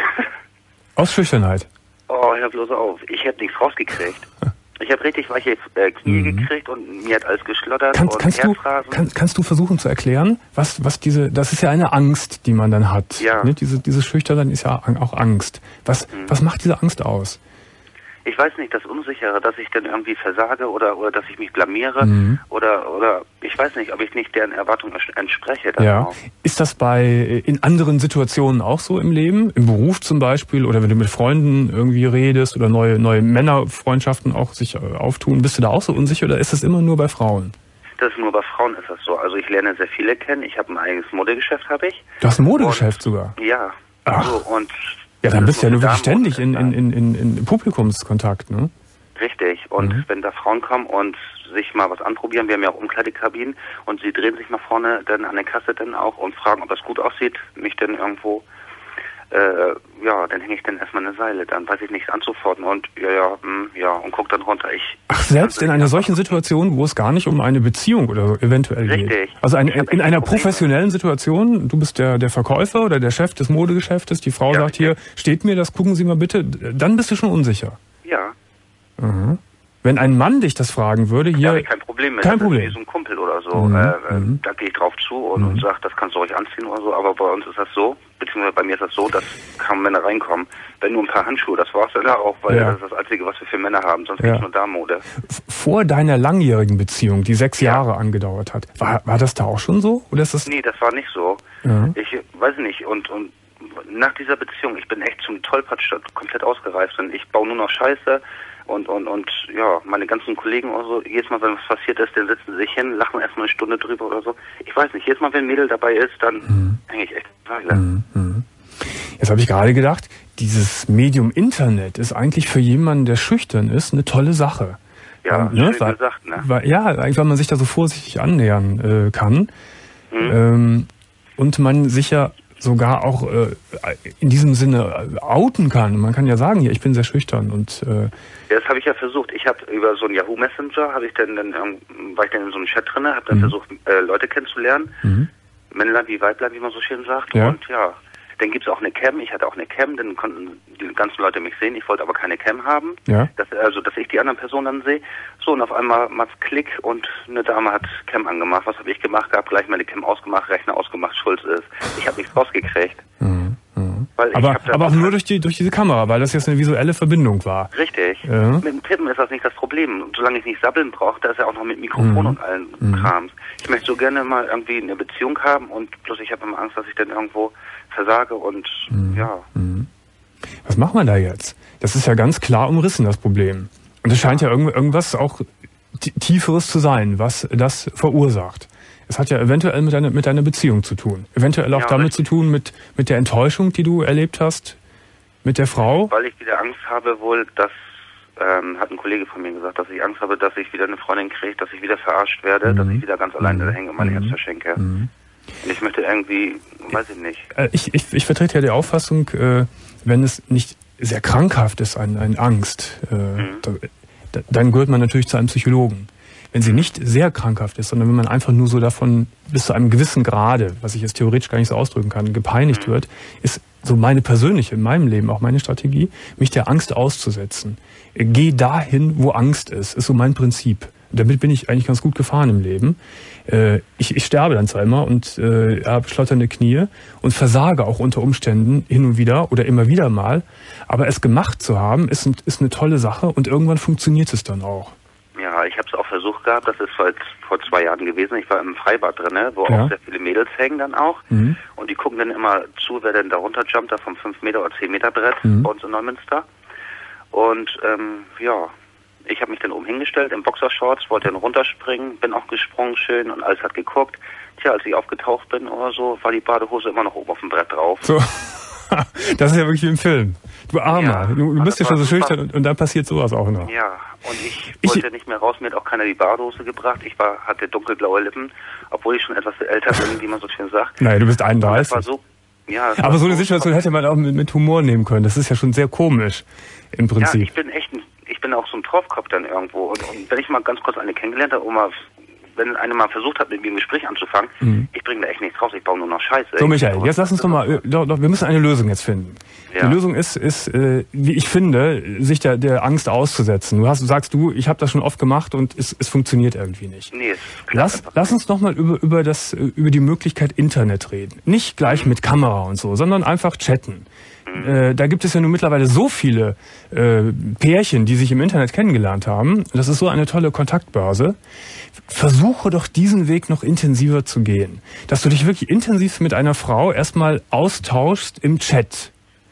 Aus Schüchternheit? Oh, hör bloß auf. Ich hätte nichts rausgekriegt. Ich habe richtig weiche äh, Knie Mhm. gekriegt und mir hat alles geschlottert Kannst, und kannst, du, Herzrasen. kann, kannst du versuchen zu erklären, was, was diese, das ist ja eine Angst, die man dann hat. Ja. Ne? Diese, diese Schüchternheit ist ja auch Angst. Was, Mhm. was macht diese Angst aus? Ich weiß nicht, das Unsichere, dass ich dann irgendwie versage oder oder dass ich mich blamiere Mhm. oder oder ich weiß nicht, ob ich nicht deren Erwartungen ents- entspreche. dann Ja. auch. Ist das bei, in anderen Situationen auch so im Leben? Im Beruf zum Beispiel oder wenn du mit Freunden irgendwie redest oder neue, neue Männerfreundschaften auch sich äh, auftun? Bist du da auch so unsicher oder ist das immer nur bei Frauen? Das ist nur bei Frauen ist das so. Also ich lerne sehr viele kennen. Ich habe ein eigenes Modegeschäft, habe ich. Du hast ein Modegeschäft sogar. Ja. Ach. So, und Ja, dann das bist du ja muss nur wirklich Damen- ständig in, in, in, in, in Publikumskontakt, ne? Richtig. Und Mhm. wenn da Frauen kommen und sich mal was anprobieren, wir haben ja auch Umkleidekabinen und sie drehen sich nach vorne dann an der Kasse dann auch und fragen, ob das gut aussieht, mich dann irgendwo, äh, ja, dann hänge ich dann erstmal eine Seile, dann weiß ich nichts anzufordern und ja, ja, mh, ja, und guck dann runter. Ich Ach, selbst in einer solchen Situation, wo es gar nicht um eine Beziehung oder so eventuell geht. Richtig. Also eine, Ich hab in echt einer Probleme. professionellen Situation, du bist der, der Verkäufer oder der Chef des Modegeschäftes, die Frau Ja, sagt hier, steht mir das, gucken Sie mal bitte, dann bist du schon unsicher. Ja, Mhm. Wenn ein Mann dich das fragen würde, da hier, habe ich kein Problem mit. kein Das ist Problem. wie so ein Kumpel oder so. Mhm, Äh, äh, mhm. da gehe ich drauf zu und, Mhm. und sage, das kannst du euch anziehen oder so. Aber bei uns ist das so, beziehungsweise bei mir ist das so, dass kaum Männer reinkommen. Wenn nur ein paar Handschuhe, das war's dann auch, weil Ja. das ist das Einzige, was wir für Männer haben. Sonst Ja. gibt's nur Damenmode. f- vor deiner langjährigen Beziehung, die sechs Ja. Jahre angedauert hat, war, war das da auch schon so? Oder ist das? Nee, das war nicht so. Ja. Ich weiß nicht. Und, und nach dieser Beziehung, ich bin echt zum Tollpatsch komplett ausgereift. Und ich baue nur noch Scheiße. Und, und, und, ja, meine ganzen Kollegen oder so, jedes Mal, wenn was passiert ist, dann sitzen sie sich hin, lachen erstmal eine Stunde drüber oder so. Ich weiß nicht, jedes Mal, wenn ein Mädel dabei ist, dann Mhm. hänge ich echt Weile. Mhm, mhm. Jetzt habe ich gerade gedacht, dieses Medium Internet ist eigentlich für jemanden, der schüchtern ist, eine tolle Sache. Ja, Ähm, ne, schön weil, gesagt, ne? Weil, ja, eigentlich, weil man sich da so vorsichtig annähern äh, kann. Mhm. Ähm, und man sich ja sogar auch äh, in diesem Sinne äh, outen kann. Man kann ja sagen, ja, ich bin sehr schüchtern und äh, Ja, das habe ich ja versucht. Ich habe über so einen Yahoo Messenger, habe ich dann, dann ähm, war ich dann in so einem Chat drin, habe dann Mhm. versucht, äh, Leute kennenzulernen. mhm. Männlein wie Weiblein, wie man so schön sagt. Ja. Und ja, dann gibt es auch eine Cam. Ich hatte auch eine Cam, dann konnten die ganzen Leute mich sehen. Ich wollte aber keine Cam haben. Ja. Dass, also, dass ich die anderen Personen dann sehe. So, und auf einmal macht's Klick und eine Dame hat Cam angemacht. Was habe ich gemacht? Hab gleich meine Cam ausgemacht, Rechner ausgemacht, Schulz ist. Ich habe nichts rausgekriegt. Mhm. Mhm. Weil ich aber hab aber auch nur durch die durch diese Kamera, weil das jetzt eine visuelle Verbindung war. Richtig. Ja. Mit dem Tippen ist das nicht das Problem. Und solange ich nicht sabbeln brauche, da ist ja auch noch mit Mikrofon Mhm. und allen Mhm. Krams. Ich möchte so gerne mal irgendwie eine Beziehung haben und bloß ich habe immer Angst, dass ich dann irgendwo versage und Mhm. ja. Mhm. Was macht man da jetzt? Das ist ja ganz klar umrissen, das Problem. Und es scheint ja irgend, irgendwas auch Tieferes zu sein, was das verursacht. Es hat ja eventuell mit deiner, mit deiner Beziehung zu tun. Eventuell auch Ja, damit richtig. zu tun, mit, mit der Enttäuschung, die du erlebt hast, mit der Frau. Weil ich wieder Angst habe wohl, dass, ähm, hat ein Kollege von mir gesagt, dass ich Angst habe, dass ich wieder eine Freundin kriege, dass ich wieder verarscht werde, Mhm. dass ich wieder ganz alleine Mhm. da hänge und mein Mhm. Herz verschenke. Mhm. Und ich möchte irgendwie, weiß ich nicht. Äh, Ich, ich, ich vertrete ja die Auffassung, äh, wenn es nicht sehr krankhaft ist, eine, eine Angst, äh, Mhm. da, dann gehört man natürlich zu einem Psychologen. Wenn sie nicht sehr krankhaft ist, sondern wenn man einfach nur so davon bis zu einem gewissen Grade, was ich jetzt theoretisch gar nicht so ausdrücken kann, gepeinigt Mhm. wird, ist so meine persönliche, in meinem Leben auch meine Strategie, mich der Angst auszusetzen. Äh, Geh dahin, wo Angst ist, ist so mein Prinzip. Damit bin ich eigentlich ganz gut gefahren im Leben. Äh, ich, ich sterbe dann zwar immer und äh, habe schlotternde Knie und versage auch unter Umständen hin und wieder oder immer wieder mal. Aber es gemacht zu haben, ist, ein, ist eine tolle Sache und irgendwann funktioniert es dann auch. Ja, ich habe es auch versucht gehabt, das ist vor, vor zwei Jahren gewesen. Ich war im Freibad drin, wo Ja. auch sehr viele Mädels hängen dann auch. Mhm. Und die gucken dann immer zu, wer denn da runterjumpt, da vom fünf Meter oder zehn Meter Brett Mhm. bei uns in Neumünster. Und ähm, ja, ich habe mich dann oben hingestellt im Boxershorts, wollte dann runterspringen, bin auch gesprungen schön und alles hat geguckt. Tja, als ich aufgetaucht bin oder so, war die Badehose immer noch oben auf dem Brett drauf. So. Das ist ja wirklich wie im Film. Du Armer, Ja, du, du also bist ja das schon so war super. schüchtern und, und dann passiert sowas auch noch. Ja, und ich Ich- wollte nicht mehr raus, mir hat auch keiner die Badehose gebracht. Ich war, hatte dunkelblaue Lippen, obwohl ich schon etwas älter bin, wie man so schön sagt. Nein, du bist Das war einunddreißig. so, ja, das Aber war so eine Situation hätte man auch mit, mit Humor nehmen können. Das ist ja schon sehr komisch im Ja, Prinzip. ich bin echt, ein, ich bin auch so ein Torfkopf dann irgendwo. Und, und wenn ich mal ganz kurz eine kennengelernt habe, um mal, wenn eine mal versucht hat, mit mir ein Gespräch anzufangen, Mhm. ich bringe da echt nichts raus, ich baue nur noch Scheiße. So, Ich- Michael, jetzt lass uns doch mal, äh, doch, doch, wir müssen eine Lösung jetzt finden. Ja. Die Lösung ist, ist äh, wie ich finde, sich der, der Angst auszusetzen. Du hast, sagst du, ich habe das schon oft gemacht und es, es funktioniert irgendwie nicht. Nee, es klappt Lass, einfach lass uns doch mal über, über, das, äh, über die Möglichkeit Internet reden. Nicht gleich mit Kamera und so, sondern einfach chatten. Äh, da gibt es ja nun mittlerweile so viele äh, Pärchen, die sich im Internet kennengelernt haben. Das ist so eine tolle Kontaktbörse. Versuche doch diesen Weg noch intensiver zu gehen. Dass du dich wirklich intensiv mit einer Frau erstmal austauschst im Chat.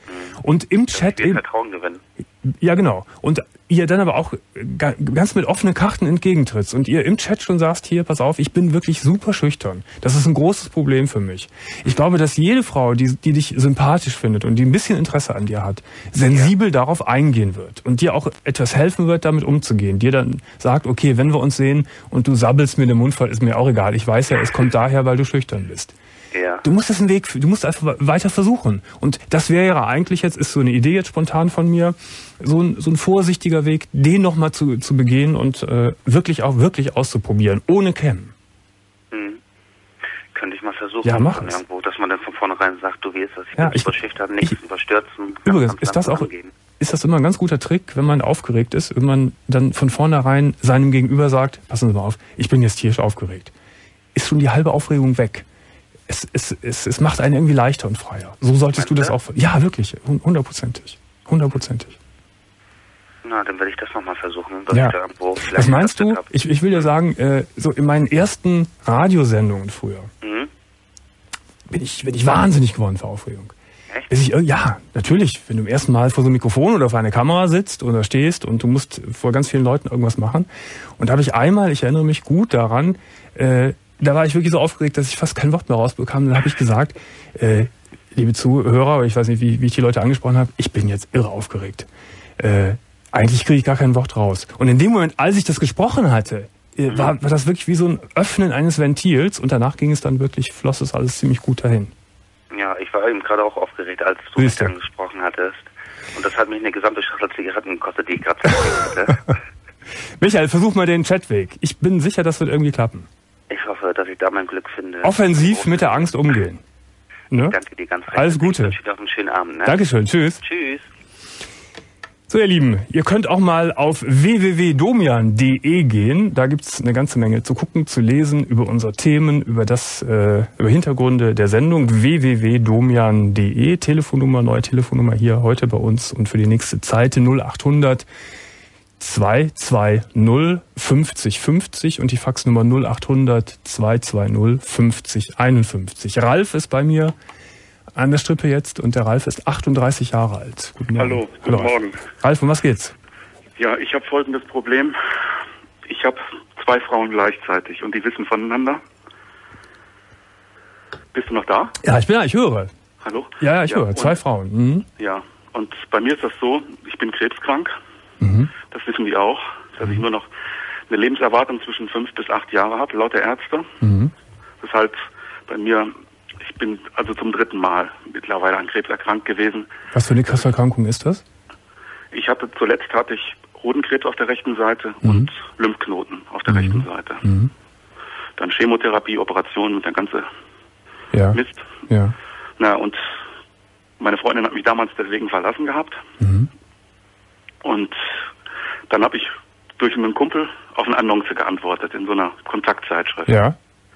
Und im Chat viel eben, Vertrauen gewinnen. ja genau. Und ihr dann aber auch ga- ganz mit offenen Karten entgegentrittst und ihr im Chat schon sagst, hier, pass auf, ich bin wirklich super schüchtern. Das ist ein großes Problem für mich. Ich glaube, dass jede Frau, die, die dich sympathisch findet und die ein bisschen Interesse an dir hat, sensibel darauf eingehen wird und dir auch etwas helfen wird, damit umzugehen. Dir dann sagt, okay, wenn wir uns sehen und du sabbelst mir den Mund voll, ist mir auch egal. Ich weiß ja, es kommt daher, weil du schüchtern bist. Ja. Du musst es einen Weg, du musst einfach weiter versuchen. Und das wäre ja eigentlich jetzt, ist so eine Idee jetzt spontan von mir, so ein, so ein vorsichtiger Weg, den nochmal zu, zu begehen und äh, wirklich auch wirklich auszuprobieren, ohne Cam. Hm. Könnte ich mal versuchen. Ja, mach dann es. irgendwo, dass man dann von vornherein sagt, du weißt das, ich Ja, bin ich- super schüchtern, nichts ich- überstürzen. Übrigens, ganz ist das langsam auch, angehen. ist das immer ein ganz guter Trick, wenn man aufgeregt ist, wenn man dann von vornherein seinem Gegenüber sagt, passen Sie mal auf, ich bin jetzt tierisch aufgeregt. Ist schon die halbe Aufregung weg. Es, es, es, es macht einen irgendwie leichter und freier. So solltest du das Meinst auch, ja, wirklich, hundertprozentig. Hundertprozentig. Na, dann werde ich das nochmal versuchen. Dass Ja. ich da irgendwo vielleicht Was meinst einen du? Tipp hab. Ich, ich will dir sagen, äh, so in meinen ersten Radiosendungen früher Mhm. bin ich, bin ich wahnsinnig geworden vor Aufregung. Echt? Bis ich, ir- ja, natürlich, wenn du im ersten Mal vor so einem Mikrofon oder vor einer Kamera sitzt oder stehst und du musst vor ganz vielen Leuten irgendwas machen. Und da habe ich einmal, ich erinnere mich gut daran, äh, da war ich wirklich so aufgeregt, dass ich fast kein Wort mehr rausbekam. Dann habe ich gesagt, äh, liebe Zuhörer, ich weiß nicht, wie, wie ich die Leute angesprochen habe, ich bin jetzt irre aufgeregt. Äh, eigentlich kriege ich gar kein Wort raus. Und in dem Moment, als ich das gesprochen hatte, äh, war, war das wirklich wie so ein Öffnen eines Ventils und danach ging es dann wirklich, floss es alles ziemlich gut dahin. Ja, ich war eben gerade auch aufgeregt, als du mich Siehst du. angesprochen hattest. Und das hat mich eine gesamte Schachtel Zigaretten gekostet, die ich gerade hatte. Michael, versuch mal den Chatweg. Ich bin sicher, das wird irgendwie klappen. Ich hoffe, dass ich da mein Glück finde. Offensiv mit der Angst umgehen. Ne? Ich danke dir ganz recht. Alles Gute. Ich wünsche dir noch einen schönen Abend. Ne? Dankeschön. Tschüss. Tschüss. So, ihr Lieben, ihr könnt auch mal auf w w w punkt domian punkt d e gehen. Da gibt's eine ganze Menge zu gucken, zu lesen über unsere Themen, über das, äh, über Hintergründe der Sendung. w w w punkt domian punkt d e. Telefonnummer, neue Telefonnummer hier heute bei uns und für die nächste Zeit null acht hundert zwei zwei null fünfzig fünfzig und die Faxnummer null acht hundert zwei zwei null fünfzig einundfünfzig. Ralf ist bei mir an der Strippe jetzt und der Ralf ist achtunddreißig Jahre alt. Guten Morgen. Hallo, guten Hallo. Morgen. Ralf, um was geht's? Ja, ich habe folgendes Problem. Ich habe zwei Frauen gleichzeitig und die wissen voneinander. Bist du noch da? Ja, ich bin da, ich höre. Hallo? Ja, ja, ich ja, höre. Zwei Frauen. Mhm. Ja, und bei mir ist das so, ich bin krebskrank. Mhm. Das wissen die auch, dass ich nur noch eine Lebenserwartung zwischen fünf bis acht Jahre habe, laut der Ärzte. Mhm. Das ist halt bei mir, ich bin also zum dritten Mal mittlerweile an Krebs erkrankt gewesen. Was für eine krasse Erkrankung ist das? Ich hatte zuletzt hatte ich Hodenkrebs auf der rechten Seite Mhm. und Lymphknoten auf der Mhm. rechten Seite. Mhm. Dann Chemotherapie, Operationen und der ganze Ja. Mist. Ja. Na, und meine Freundin hat mich damals deswegen verlassen gehabt. Mhm. Und dann habe ich durch einen Kumpel auf eine Annonce geantwortet in so einer Kontaktzeitschrift. Ja.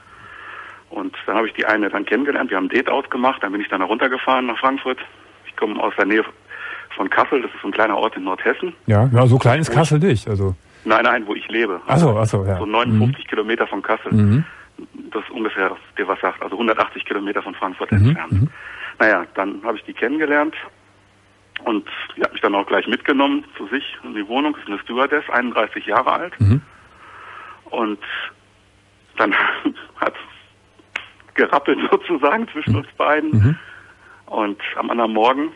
Und dann habe ich die eine dann kennengelernt. Wir haben ein Date ausgemacht. Dann bin ich dann runtergefahren nach Frankfurt. Ich komme aus der Nähe von Kassel. Das ist so ein kleiner Ort in Nordhessen. Ja, ja, so klein ist Kassel nicht. Also. Nein, nein, wo ich lebe. Ach so, ach so, ja. So neunundfünfzig mhm. Kilometer von Kassel. Mhm. Das ist ungefähr, was dir was sagt. Also hundertachtzig Kilometer von Frankfurt Mhm. entfernt. Mhm. Naja, dann habe ich die kennengelernt. Und die hat mich dann auch gleich mitgenommen zu sich in die Wohnung. Das ist eine Stewardess, einunddreißig Jahre alt. Mhm. Und dann hat es gerappelt sozusagen zwischen Mhm. uns beiden. Mhm. Und am anderen Morgen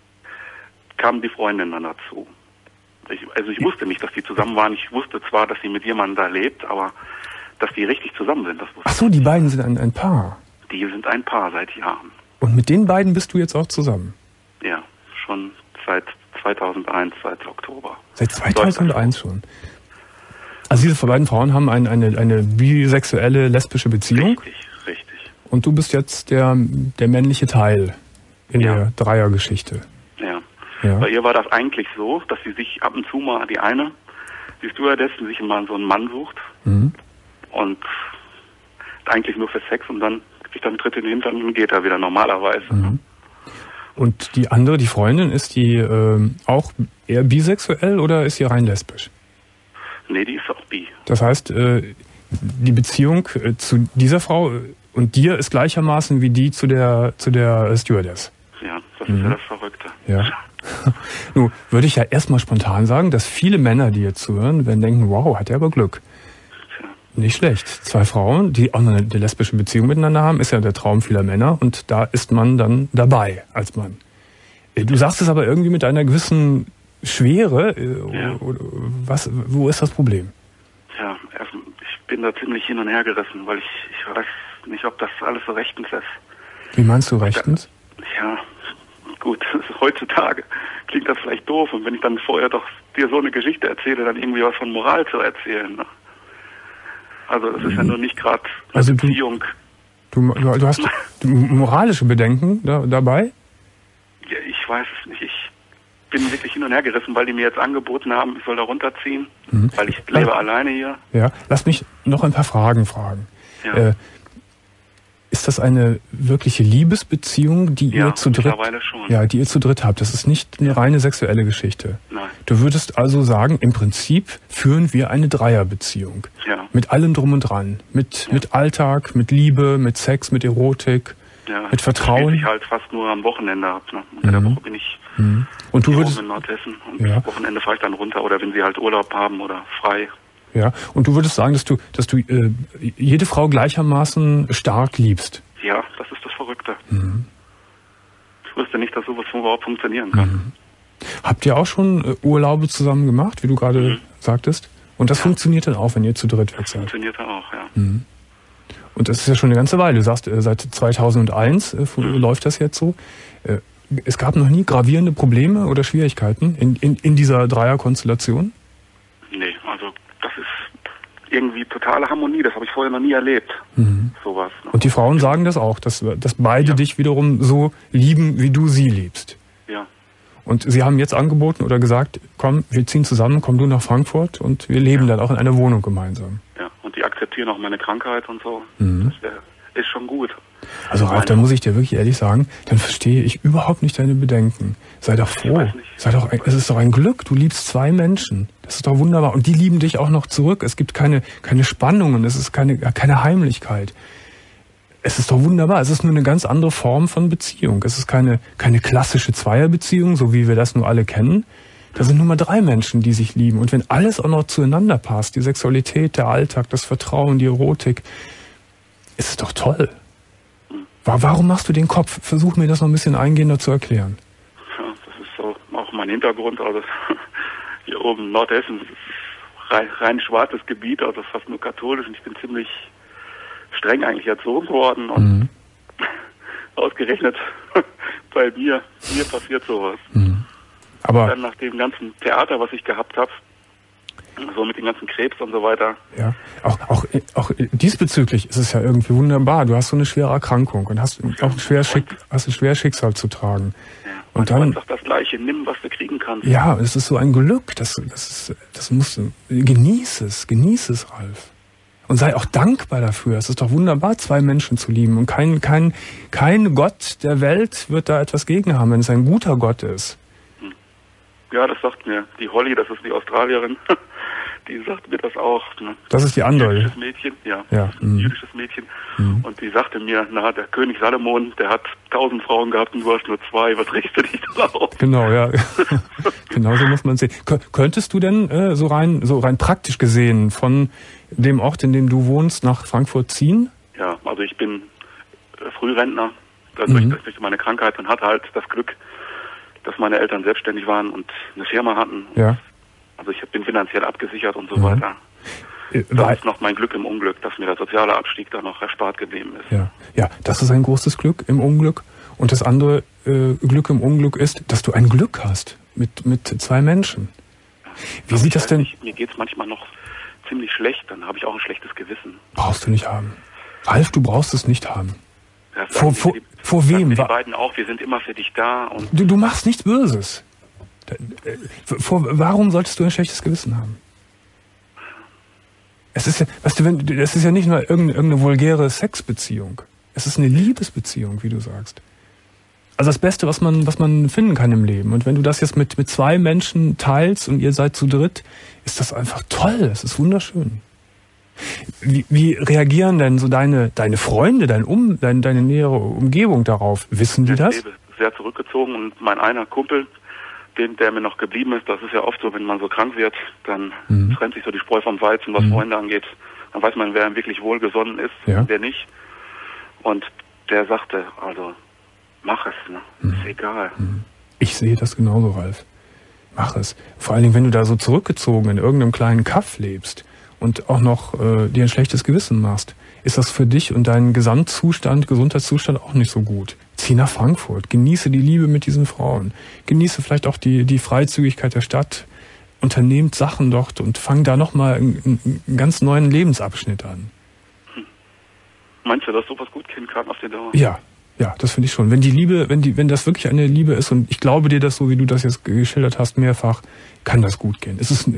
kamen die Freundinnen dann dazu. Ich, also ich wusste nicht, dass die zusammen waren. Ich wusste zwar, dass sie mit jemandem da lebt, aber dass die richtig zusammen sind, das wusste Ach so, die beiden sind ein, ein Paar. ich. Die sind ein Paar seit Jahren. Und mit den beiden bist du jetzt auch zusammen? Ja, schon seit zweitausendeins, seit Oktober. Seit zweitausendeins schon. Also diese beiden Frauen haben ein, eine, eine bisexuelle, lesbische Beziehung. Richtig, richtig. Und du bist jetzt der, der männliche Teil in Ja. der Dreiergeschichte. Ja. Ja. Bei ihr war das eigentlich so, dass sie sich ab und zu mal, die eine, die Stewardess, sich mal so einen Mann sucht. Mhm. Und eigentlich nur für Sex und dann kriegt er einen Tritt in den Hintern und geht er wieder normalerweise. Mhm. Und die andere, die Freundin, ist die ähm, auch eher bisexuell oder ist sie rein lesbisch? Nee, die ist auch bi. Das heißt, äh, die Beziehung äh, zu dieser Frau und dir ist gleichermaßen wie die zu der zu der äh, Stewardess. Ja, das Mhm. ist ja das Verrückte. Ja. Nun, würde ich ja erstmal spontan sagen, dass viele Männer, die jetzt zuhören, werden denken, wow, hat er aber Glück. Tja. Nicht schlecht. Zwei Frauen, die auch eine, eine lesbische Beziehung miteinander haben, ist ja der Traum vieler Männer und da ist man dann dabei als Mann. Äh, Du sagst es aber irgendwie mit einer gewissen Schwere. äh, Ja. oder- Was, wo ist das Problem? Tja, erst, ich bin da ziemlich hin und her gerissen, weil ich, ich weiß nicht, ob das alles so rechtens ist. Wie meinst du rechtens? Ja, gut, heutzutage klingt das vielleicht doof und wenn ich dann vorher doch dir so eine Geschichte erzähle, dann irgendwie was von Moral zu erzählen. Ne? Also das ist ja nur nicht gerade eine Also du- Beziehung. Du, du, du hast moralische Bedenken da, dabei? Ja, ich weiß es nicht. Ich bin wirklich hin und her gerissen, weil die mir jetzt angeboten haben, ich soll da runterziehen, Mhm. weil ich lebe alleine hier. Ja. Lass mich noch ein paar Fragen fragen. Ja, Äh, ist das eine wirkliche Liebesbeziehung, die ja ihr zu dritt, mittlerweile schon. ja, die ihr zu dritt habt? Das ist nicht eine reine sexuelle Geschichte. Nein, Du würdest also sagen, im Prinzip führen wir eine Dreierbeziehung. ja, Mit allem drum und dran. Mit, Ja. mit Alltag, mit Liebe, mit Sex, mit Erotik, ja. mit Vertrauen. Das spielt sich halt fast nur am Wochenende ab. Ne? Unter der Mhm. Woche bin ich Mhm. Und du hier würdest, oben in Nordhessen und Ja. am Wochenende fahre ich dann runter oder wenn sie halt Urlaub haben oder frei. ja, und du würdest sagen, dass du, dass du äh, jede Frau gleichermaßen stark liebst. Ja, das ist das Verrückte. Mhm. Ich wusste nicht, dass sowas überhaupt funktionieren kann. Mhm. Habt ihr auch schon äh, Urlaube zusammen gemacht, wie du gerade Mhm. sagtest? Und das Ja. funktioniert dann auch, wenn ihr zu dritt weg seid. Funktionierte auch, ja. Mhm. Und das ist ja schon eine ganze Weile. Du sagst, äh, seit zweitausendeins äh, fu- Mhm. läuft das jetzt so. Äh, es gab noch nie gravierende Probleme oder Schwierigkeiten in, in, in dieser Dreierkonstellation? Nee, also das ist irgendwie totale Harmonie. Das habe ich vorher noch nie erlebt. Mhm. Sowas. Ne? Und die Frauen sagen das auch, dass, dass beide Ja. dich wiederum so lieben, wie du sie liebst. Ja. Und sie haben jetzt angeboten oder gesagt, komm, wir ziehen zusammen, komm du nach Frankfurt und wir leben Ja. dann auch in einer Wohnung gemeinsam. Ja. Und die akzeptieren auch meine Krankheit und so. Mhm. Das wär, ist schon gut. Also Ralf, da muss ich dir wirklich ehrlich sagen, dann verstehe ich überhaupt nicht deine Bedenken. Sei doch froh. weiß nicht. Sei doch, ein- es ist doch ein Glück. Du liebst zwei Menschen. Das ist doch wunderbar. Und die lieben dich auch noch zurück. Es gibt keine, keine Spannungen. Es ist keine, keine Heimlichkeit. Es ist doch wunderbar. Es ist nur eine ganz andere Form von Beziehung. Es ist keine, keine klassische Zweierbeziehung, so wie wir das nur alle kennen. Da sind nur mal drei Menschen, die sich lieben. Und wenn alles auch noch zueinander passt, die Sexualität, der Alltag, das Vertrauen, die Erotik, ist es doch toll. Wa- Warum machst du den Kopf? Versuch mir das noch ein bisschen eingehender zu erklären. Ja, das ist so auch mein Hintergrund. Also hier oben Nordhessen ist rein, rein schwarzes Gebiet, also fast nur katholisch. Und ich bin ziemlich streng eigentlich erzogen worden. Und Mhm. ausgerechnet bei mir, mir passiert sowas. Aber Dann nach dem ganzen Theater, was ich gehabt habe, so mit dem ganzen Krebs und so weiter. ja, auch, auch, auch diesbezüglich ist es ja irgendwie wunderbar. Du hast so eine schwere Erkrankung und hast auch ein schweres, Schick, hast ein schweres Schicksal zu tragen. Ja. Und Und dann- dann sagt das Gleiche, nimm, was du kriegen kannst. Ja, es ist so ein Glück. Das, das, ist, das musst du, genieß es, genieß es, Ralf. Und sei auch dankbar dafür. Es ist doch wunderbar, zwei Menschen zu lieben. Und kein, kein, kein Gott der Welt wird da etwas gegen haben, wenn es ein guter Gott ist. Ja, das sagt mir die Holly, das ist die Australierin, die sagt mir das auch. Ne? Das ist die andere. Jüdisches Mädchen, ja. Ja, mhm. Jüdisches Mädchen. Und die sagte mir, na, der König Salomon, der hat tausend Frauen gehabt und du hast nur zwei, was regst du dich da auf? Genau, ja. Genau so muss man sehen. Kö- Könntest du denn äh, so rein, so rein praktisch gesehen von dem Ort, in dem du wohnst, nach Frankfurt ziehen? Ja, also ich bin äh, Frührentner, dadurch, Mhm. dass ich meine Krankheit und hatte halt das Glück, dass meine Eltern selbstständig waren und eine Firma hatten. Ja. Also ich bin finanziell abgesichert und so Mhm. weiter. Äh, Das weil- ist noch mein Glück im Unglück, dass mir der soziale Abstieg da noch erspart geblieben ist. Ja, ja, das ist ein großes Glück im Unglück. Und das andere äh, Glück im Unglück ist, dass du ein Glück hast mit, mit zwei Menschen. Wie Aber sieht ich das weiß denn? nicht, mir geht's manchmal noch ziemlich schlecht, dann habe ich auch ein schlechtes Gewissen. Brauchst du nicht haben. Ralf, du brauchst es nicht haben. Das Vor- sagen vor- mir die, vor sagen wem mir die war- beiden auch, wir sind immer für dich da und Du, du machst nichts Böses. Da- äh, Vor, warum solltest du ein schlechtes Gewissen haben? Es ist ja, weißt du, wenn, es ist ja nicht nur irgendeine, irgendeine vulgäre Sexbeziehung. Es ist eine Liebesbeziehung, wie du sagst. Also das Beste, was man, was man finden kann im Leben. Und wenn du das jetzt mit, mit zwei Menschen teilst und ihr seid zu dritt, ist das einfach toll. Es ist wunderschön. Wie, wie reagieren denn so deine, deine Freunde, dein um, dein, deine nähere Umgebung darauf? Wissen die ich das? lebe sehr zurückgezogen und mein einer Kumpel, den, der mir noch geblieben ist, das ist ja oft so, wenn man so krank wird, dann Mhm. trennt sich so die Spreu vom Weizen, was Mhm. Freunde angeht. Dann weiß man, wer ihm wirklich wohlgesonnen ist, Ja. wer nicht. Und der sagte, also mach es, ne? Mhm. Ist egal. Ich sehe das genauso, Ralf. Mach es. Vor allen Dingen, wenn du da so zurückgezogen in irgendeinem kleinen Kaff lebst und auch noch äh, dir ein schlechtes Gewissen machst, ist das für dich und deinen Gesamtzustand, Gesundheitszustand auch nicht so gut. Zieh nach Frankfurt, genieße die Liebe mit diesen Frauen, genieße vielleicht auch die, die Freizügigkeit der Stadt, unternehmt Sachen dort und fang da nochmal einen, einen ganz neuen Lebensabschnitt an. Meinst du, dass sowas gut gehen kann auf die Dauer? Ja, ja, das finde ich schon. Wenn die Liebe, wenn die, wenn das wirklich eine Liebe ist, und ich glaube dir das so, wie du das jetzt geschildert hast, mehrfach, kann das gut gehen. Es ist,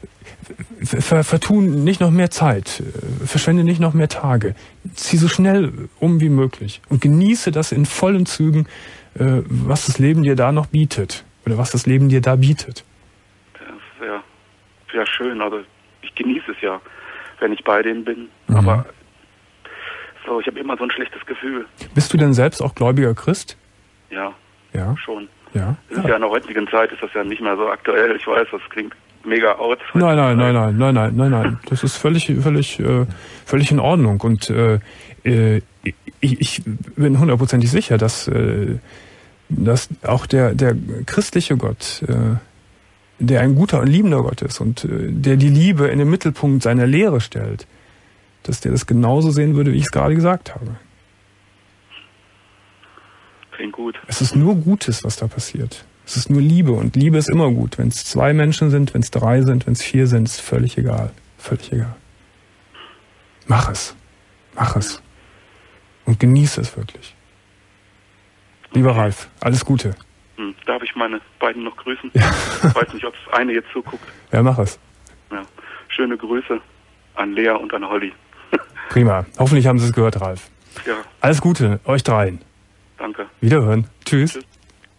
ver, vertun nicht noch mehr Zeit, verschwende nicht noch mehr Tage. Zieh so schnell um wie möglich und genieße das in vollen Zügen, was das Leben dir da noch bietet oder was das Leben dir da bietet. Das ist sehr, sehr schön. Also ich genieße es ja, wenn ich bei denen bin. Mhm. Aber so, ich habe immer so ein schlechtes Gefühl. Bist du denn selbst auch gläubiger Christ? Ja, Ja, schon. ja. Das ist ja in der heutigen Zeit ist das ja nicht mehr so aktuell. Ich weiß, das klingt mega out. Nein, nein, nein, nein, nein, nein, nein, nein. Das ist völlig, völlig, äh, völlig in Ordnung. Und äh, äh, ich, ich bin hundertprozentig sicher, dass, äh, dass auch der, der christliche Gott, äh, der ein guter und liebender Gott ist und äh, der die Liebe in den Mittelpunkt seiner Lehre stellt, dass der das genauso sehen würde, wie ich es gerade gesagt habe. Klingt gut. Es ist nur Gutes, was da passiert. Es ist nur Liebe und Liebe ist immer gut. Wenn es zwei Menschen sind, wenn es drei sind, wenn es vier sind, ist völlig egal. Völlig egal. Mach es. Mach es. Und genieße es wirklich. Lieber Ralf, alles Gute. Hm, darf ich meine beiden noch grüßen? Ja. Ich weiß nicht, ob das eine jetzt zuguckt. Ja, mach es. Ja. Schöne Grüße an Lea und an Holly. Prima. Hoffentlich haben Sie es gehört, Ralf. Ja. Alles Gute, euch dreien. Danke. Wiederhören. Tschüss. Tschüss.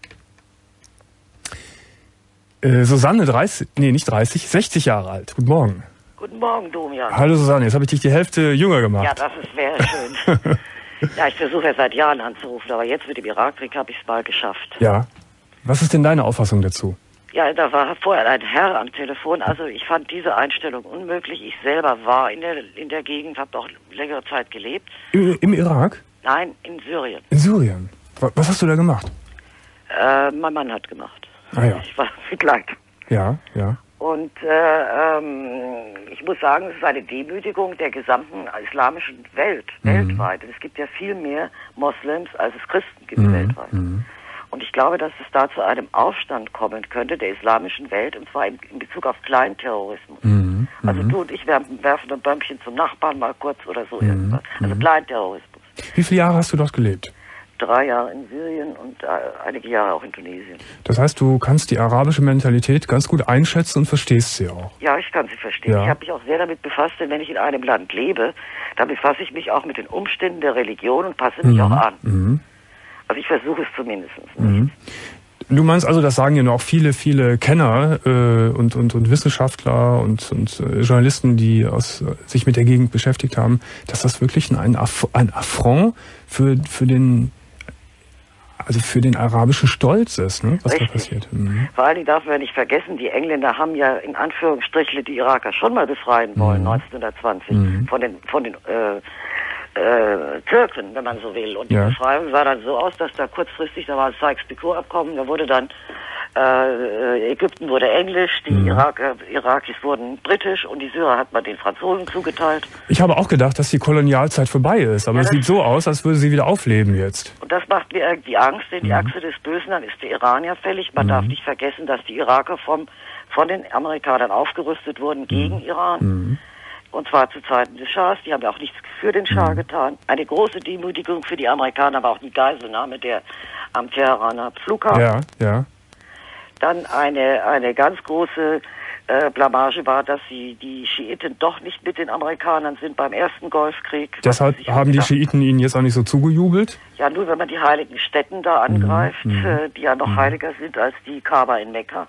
Äh, Susanne, dreißig, nee, nicht dreißig, sechzig Jahre alt. Guten Morgen. Guten Morgen, Domian. Hallo Susanne, jetzt habe ich dich die Hälfte jünger gemacht. Ja, das ist, wäre schön. Ja, ich versuche ja seit Jahren anzurufen, aber jetzt mit dem Irakkrieg habe ich es mal geschafft. Ja. Was ist denn deine Auffassung dazu? Ja, da war vorher ein Herr am Telefon. Also ich fand diese Einstellung unmöglich. Ich selber war in der in der Gegend, habe auch längere Zeit gelebt. Im, im Irak? Nein, in Syrien. In Syrien? Was hast du da gemacht? Äh, mein Mann hat gemacht. Ah ja. Ich war Begleitung. Ja, ja. Und äh, ähm, ich muss sagen, es ist eine Demütigung der gesamten islamischen Welt, mhm. weltweit. Es gibt ja viel mehr Moslems, als es Christen gibt mhm. weltweit. Mhm. Und ich glaube, dass es da zu einem Aufstand kommen könnte der islamischen Welt, und zwar in, in Bezug auf Kleinterrorismus. Mhm. Also du und ich werfen, werfen ein Bömmchen zum Nachbarn mal kurz oder so mhm. irgendwas. Also mhm. Kleinterrorismus. Wie viele Jahre hast du dort gelebt? Drei Jahre in Syrien und äh, einige Jahre auch in Tunesien. Das heißt, du kannst die arabische Mentalität ganz gut einschätzen und verstehst sie auch? Ja, ich kann sie verstehen. Ja. Ich habe mich auch sehr damit befasst, denn wenn ich in einem Land lebe, dann befasse ich mich auch mit den Umständen der Religion und passe mich mhm. auch an. Mhm. Also ich versuche es zumindest. Mhm. Du meinst also, das sagen ja noch viele, viele Kenner äh, und, und, und Wissenschaftler und, und äh, Journalisten, die aus, äh, sich mit der Gegend beschäftigt haben, dass das wirklich ein, Aff- ein Affront für, für den also für den arabischen Stolz ist, ne, was Richtig. da passiert. Mhm. Vor allen Dingen darf man nicht vergessen, die Engländer haben ja in Anführungsstrichen die Iraker schon mal befreien wollen, mhm. neunzehnhundertzwanzig, mhm. von den von den äh, äh, Türken, wenn man so will. Und die ja. Befreiung sah dann so aus, dass da kurzfristig, da war das Sykes-Picot-Abkommen, da wurde dann äh, Ägypten wurde Englisch, die mhm. Iraker, Irakis wurden britisch und die Syrer hat man den Franzosen zugeteilt. Ich habe auch gedacht, dass die Kolonialzeit vorbei ist, aber ja, es sieht so aus, als würde sie wieder aufleben jetzt. Und das macht mir die Angst, denn die mhm. Achse des Bösen, dann ist der Iran ja fällig. Man mhm. darf nicht vergessen, dass die Iraker vom, von den Amerikanern aufgerüstet wurden gegen mhm. Iran. Mhm. Und zwar zu Zeiten des Schahs. Die haben ja auch nichts für den Schah mhm. getan. Eine große Demütigung für die Amerikaner war auch die Geiselnahme der am Teheraner Flughafen. Ja, ja. Dann eine eine ganz große äh, Blamage war, dass sie die Schiiten doch nicht mit den Amerikanern sind beim ersten Golfkrieg. Deshalb haben die Schiiten ihnen jetzt auch nicht so zugejubelt? Ja, nur wenn man die heiligen Stätten da angreift, mhm. äh, die ja noch mhm. heiliger sind als die Kaaba in Mekka.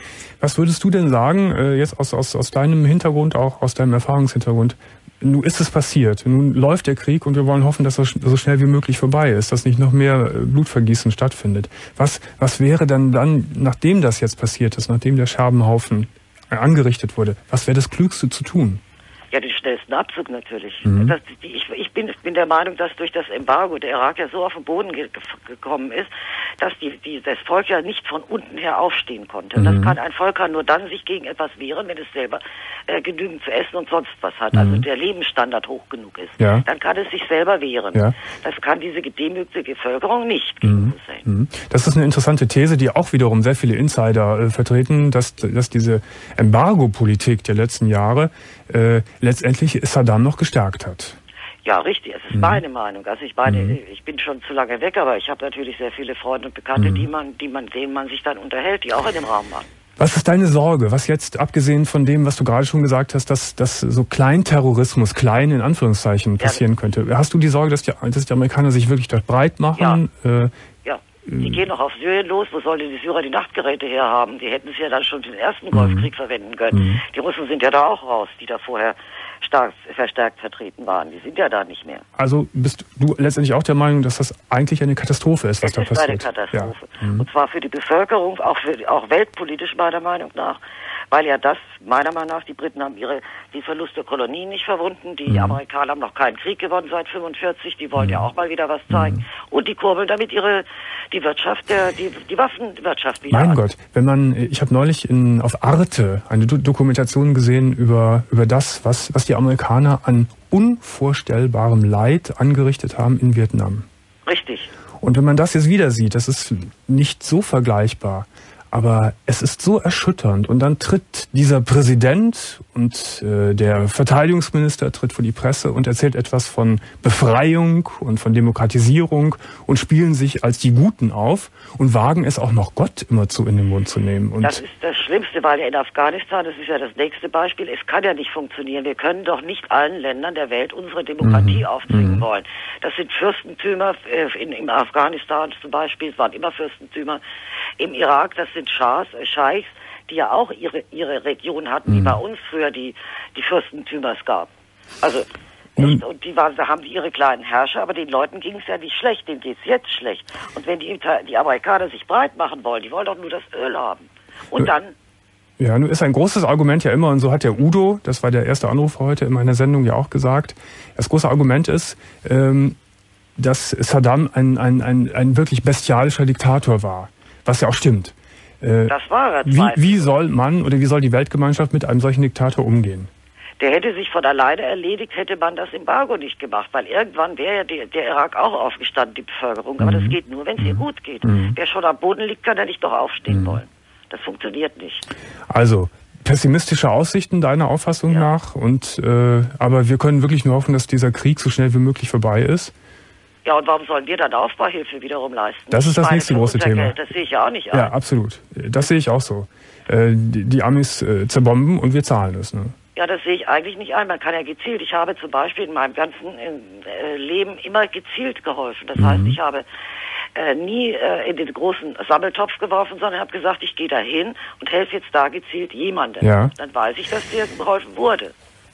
Was würdest du denn sagen, äh, jetzt aus, aus, aus deinem Hintergrund, auch aus deinem Erfahrungshintergrund, nun ist es passiert, nun läuft der Krieg und wir wollen hoffen, dass er so schnell wie möglich vorbei ist, dass nicht noch mehr Blutvergießen stattfindet. Was, was wäre dann dann, nachdem das jetzt passiert ist, nachdem der Scherbenhaufen angerichtet wurde, was wäre das Klügste zu tun? Ja, den schnellsten Abzug natürlich. Mhm. Das, die, ich, ich, bin, ich bin der Meinung, dass durch das Embargo der Irak ja so auf den Boden ge- gekommen ist, dass die, die, das Volk ja nicht von unten her aufstehen konnte. Mhm. Das kann ein Volk kann nur dann sich gegen etwas wehren, wenn es selber äh, genügend zu essen und sonst was hat. Mhm. Also der Lebensstandard hoch genug ist. Ja. Dann kann es sich selber wehren. Ja. Das kann diese gedemütigte Bevölkerung nicht gegen mhm. Hussein. Mhm. Das ist eine interessante These, die auch wiederum sehr viele Insider äh, vertreten, dass, dass diese Embargo-Politik der letzten Jahre äh, letztendlich Saddam noch gestärkt hat. Ja, richtig. Es ist mhm. meine Meinung. Also ich meine, mhm. ich bin schon zu lange weg, aber ich habe natürlich sehr viele Freunde und Bekannte, mhm. die man, die man, denen man sich dann unterhält, die auch in dem Raum waren. Was ist deine Sorge? Was jetzt, abgesehen von dem, was du gerade schon gesagt hast, dass, dass so Kleinterrorismus, klein in Anführungszeichen, passieren ja, könnte? Hast du die Sorge, dass die, dass die Amerikaner sich wirklich dort breit machen? Ja. Äh, ja. Die gehen noch auf Syrien los. Wo sollen die Syrer die Nachtgeräte herhaben? Die hätten es ja dann schon den ersten Golfkrieg mhm. verwenden können. Mhm. Die Russen sind ja da auch raus, die da vorher stark verstärkt vertreten waren. Die sind ja da nicht mehr. Also bist du letztendlich auch der Meinung, dass das eigentlich eine Katastrophe ist, was da passiert? Das ist eine Katastrophe. Ja. Mhm. Und zwar für die Bevölkerung, auch für auch weltpolitisch meiner Meinung nach. Weil ja das, meiner Meinung nach, die Briten haben ihre die Verlust der Kolonien nicht verwunden, die mhm. Amerikaner haben noch keinen Krieg gewonnen seit fünfundvierzig, die wollen mhm. ja auch mal wieder was zeigen. Mhm. Und die kurbeln damit ihre die Wirtschaft, der die die Waffenwirtschaft wieder Mein an. Gott, wenn man, ich habe neulich in, auf Arte eine Do- Dokumentation gesehen über über das, was was die Amerikaner an unvorstellbarem Leid angerichtet haben in Vietnam. Richtig. Und wenn man das jetzt wieder sieht, das ist nicht so vergleichbar. Aber es ist so erschütternd. Und dann tritt dieser Präsident und äh, der Verteidigungsminister tritt vor die Presse und erzählt etwas von Befreiung und von Demokratisierung und spielen sich als die Guten auf und wagen es auch noch Gott immerzu in den Mund zu nehmen. Und das ist das Schlimmste, weil ja in Afghanistan, das ist ja das nächste Beispiel, es kann ja nicht funktionieren. Wir können doch nicht allen Ländern der Welt unsere Demokratie mhm. aufzwingen mhm. wollen. Das sind Fürstentümer, äh, in, in Afghanistan zum Beispiel, es waren immer Fürstentümer. Im Irak, das sind Schahs, äh, Scheichs, die ja auch ihre ihre Region hatten, mhm. wie bei uns früher die die Fürstentümer es gab. Also nicht, und die waren, da haben die ihre kleinen Herrscher, aber den Leuten ging es ja nicht schlecht, denen geht's jetzt schlecht. Und wenn die die Amerikaner sich breit machen wollen, die wollen doch nur das Öl haben. Und dann ja, nun ist ein großes Argument ja immer, und so hat der Udo, das war der erste Anruf heute in meiner Sendung ja auch gesagt, das große Argument ist, ähm, dass Saddam ein, ein, ein, ein wirklich bestialischer Diktator war. Was ja auch stimmt. Äh, das war er. Wie, wie soll man oder wie soll die Weltgemeinschaft mit einem solchen Diktator umgehen? Der hätte sich von alleine erledigt, hätte man das Embargo nicht gemacht, weil irgendwann wäre ja der, der Irak auch aufgestanden, die Bevölkerung. Aber mhm. das geht nur, wenn es mhm. ihr gut geht. Mhm. Wer schon am Boden liegt, kann ja nicht doch aufstehen mhm. wollen. Das funktioniert nicht. Also pessimistische Aussichten deiner Auffassung ja. nach, und äh, aber wir können wirklich nur hoffen, dass dieser Krieg so schnell wie möglich vorbei ist. Ja, und warum sollen wir dann Aufbauhilfe wiederum leisten? Das ist das nächste große Thema. Das sehe ich ja auch nicht an. Ja, absolut. Das sehe ich auch so. Äh, die, die Amis äh, zerbomben und wir zahlen es. Ne? Ja, das sehe ich eigentlich nicht ein. Man kann ja gezielt. Ich habe zum Beispiel in meinem ganzen äh, Leben immer gezielt geholfen. Das mhm. heißt, ich habe äh, nie äh, in den großen Sammeltopf geworfen, sondern habe gesagt, ich gehe da hin und helfe jetzt da gezielt jemandem. Ja. Dann weiß ich, dass dir geholfen wurde.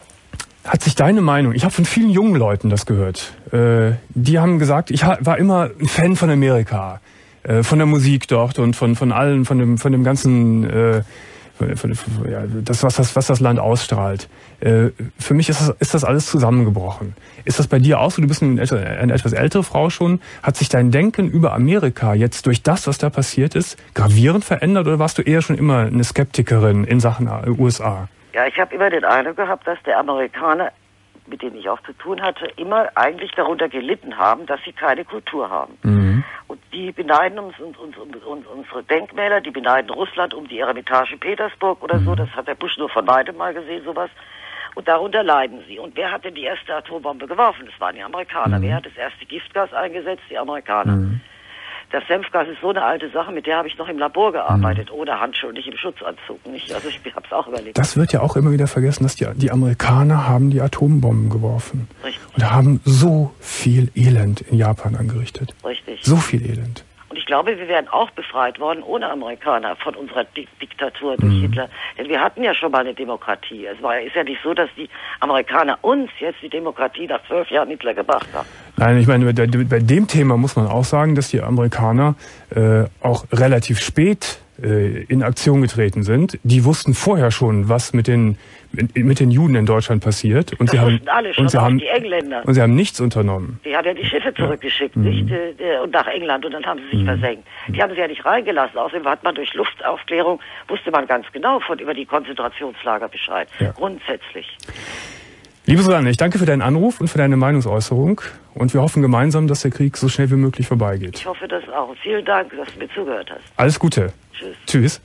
Hat sich deine Meinung, ich habe von vielen jungen Leuten das gehört, äh, die haben gesagt, ich war immer ein Fan von Amerika, äh, von der Musik dort und von von allen, von dem von dem ganzen, äh, von, von, von, ja, das was das was das Land ausstrahlt. Äh, für mich ist das ist das alles zusammengebrochen. Ist das bei dir auch so? Du bist eine, eine etwas ältere Frau schon. Hat sich dein Denken über Amerika jetzt durch das, was da passiert ist, gravierend verändert, oder warst du eher schon immer eine Skeptikerin in Sachen U S A? Ja, ich habe immer den Eindruck gehabt, dass der Amerikaner, mit denen ich auch zu tun hatte, immer eigentlich darunter gelitten haben, dass sie keine Kultur haben. Mhm. Und die beneiden uns, uns, uns, uns unsere Denkmäler, die beneiden Russland um die Eremitage in Petersburg oder mhm. so. Das hat der Bush nur von weitem mal gesehen, sowas. Und darunter leiden sie. Und wer hat denn die erste Atombombe geworfen? Das waren die Amerikaner. Mhm. Wer hat das erste Giftgas eingesetzt? Die Amerikaner. Mhm. Das Senfgas ist so eine alte Sache, mit der habe ich noch im Labor gearbeitet, mhm. ohne Handschuhe, nicht im Schutzanzug. Nicht. Also ich habe es auch überlegt. Das wird ja auch immer wieder vergessen, dass die, die Amerikaner haben die Atombomben geworfen. Richtig. Und haben so viel Elend in Japan angerichtet. Richtig. So viel Elend. Und ich glaube, wir wären auch befreit worden ohne Amerikaner von unserer Di- Diktatur durch mhm. Hitler. Denn wir hatten ja schon mal eine Demokratie. Es war, ist ja nicht so, dass die Amerikaner uns jetzt die Demokratie nach zwölf Jahren Hitler gebracht haben. Nein, ich meine, bei, bei dem Thema muss man auch sagen, dass die Amerikaner äh, auch relativ spät äh, in Aktion getreten sind. Die wussten vorher schon, was mit den mit, mit den Juden in Deutschland passiert, und das sie haben alle schon, und sie auch haben die Engländer. Und sie haben nichts unternommen. Die haben ja die Schiffe zurückgeschickt, ja. nicht mhm. äh, und nach England, und dann haben sie sich mhm. versenkt. Die haben sie ja nicht reingelassen. Außerdem hat man durch Luftaufklärung, wusste man ganz genau von über die Konzentrationslager Bescheid. Ja. Grundsätzlich. Liebe Susanne, ich danke für deinen Anruf und für deine Meinungsäußerung, und wir hoffen gemeinsam, dass der Krieg so schnell wie möglich vorbeigeht. Ich hoffe das auch. Vielen Dank, dass du mir zugehört hast. Alles Gute. Tschüss. Tschüss.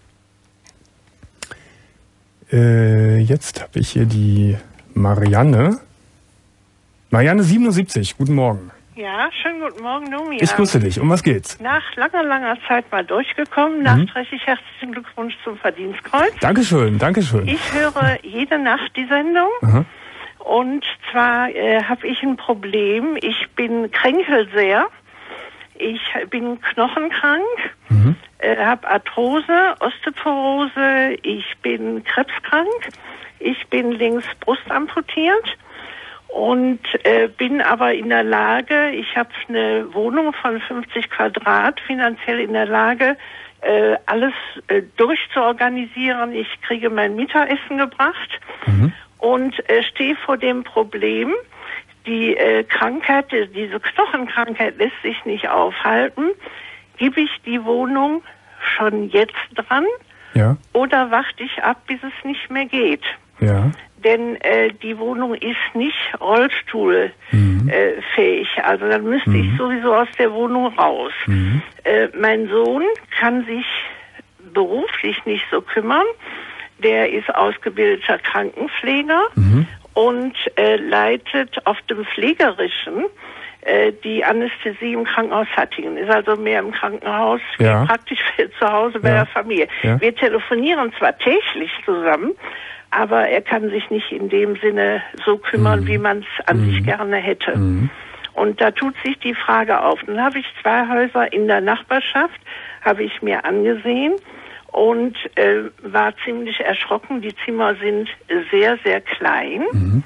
Äh, jetzt habe ich hier die Marianne. Marianne siebenundsiebzig, guten Morgen. Ja, schönen guten Morgen, Domian. Ich grüße dich. Um was geht's? Nach langer, langer Zeit mal durchgekommen. Mhm. Nachträglich herzlichen Glückwunsch zum Verdienstkreuz. Dankeschön, Dankeschön. Ich höre jede Nacht die Sendung. Aha. Und zwar äh, habe ich ein Problem. Ich bin kränkelsehr. Ich bin knochenkrank, mhm. äh, habe Arthrose, Osteoporose, ich bin krebskrank, ich bin links brustamputiert und äh, bin aber in der Lage, ich habe eine Wohnung von fünfzig Quadrat, finanziell in der Lage, äh, alles äh, durchzuorganisieren. Ich kriege mein Mittagessen gebracht mhm. und äh, stehe vor dem Problem, die äh, Krankheit, diese Knochenkrankheit lässt sich nicht aufhalten. Gebe ich die Wohnung schon jetzt dran? Ja. Oder warte ich ab, bis es nicht mehr geht? Ja. Denn äh, die Wohnung ist nicht rollstuhlfähig. Mhm. Äh, also dann müsste mhm. ich sowieso aus der Wohnung raus. Mhm. Äh, mein Sohn kann sich beruflich nicht so kümmern. Der ist ausgebildeter Krankenpfleger mhm. und äh, leitet auf dem Pflegerischen äh, die Anästhesie im Krankenhaus Hattingen. Ist also mehr im Krankenhaus, ja. praktisch zu Hause bei ja. der Familie. Ja. Wir telefonieren zwar täglich zusammen, aber er kann sich nicht in dem Sinne so kümmern, mhm. wie man es an mhm. sich gerne hätte. Mhm. Und da tut sich die Frage auf. Dann habe ich zwei Häuser in der Nachbarschaft, habe ich mir angesehen und äh, war ziemlich erschrocken. Die Zimmer sind sehr, sehr klein. Mhm.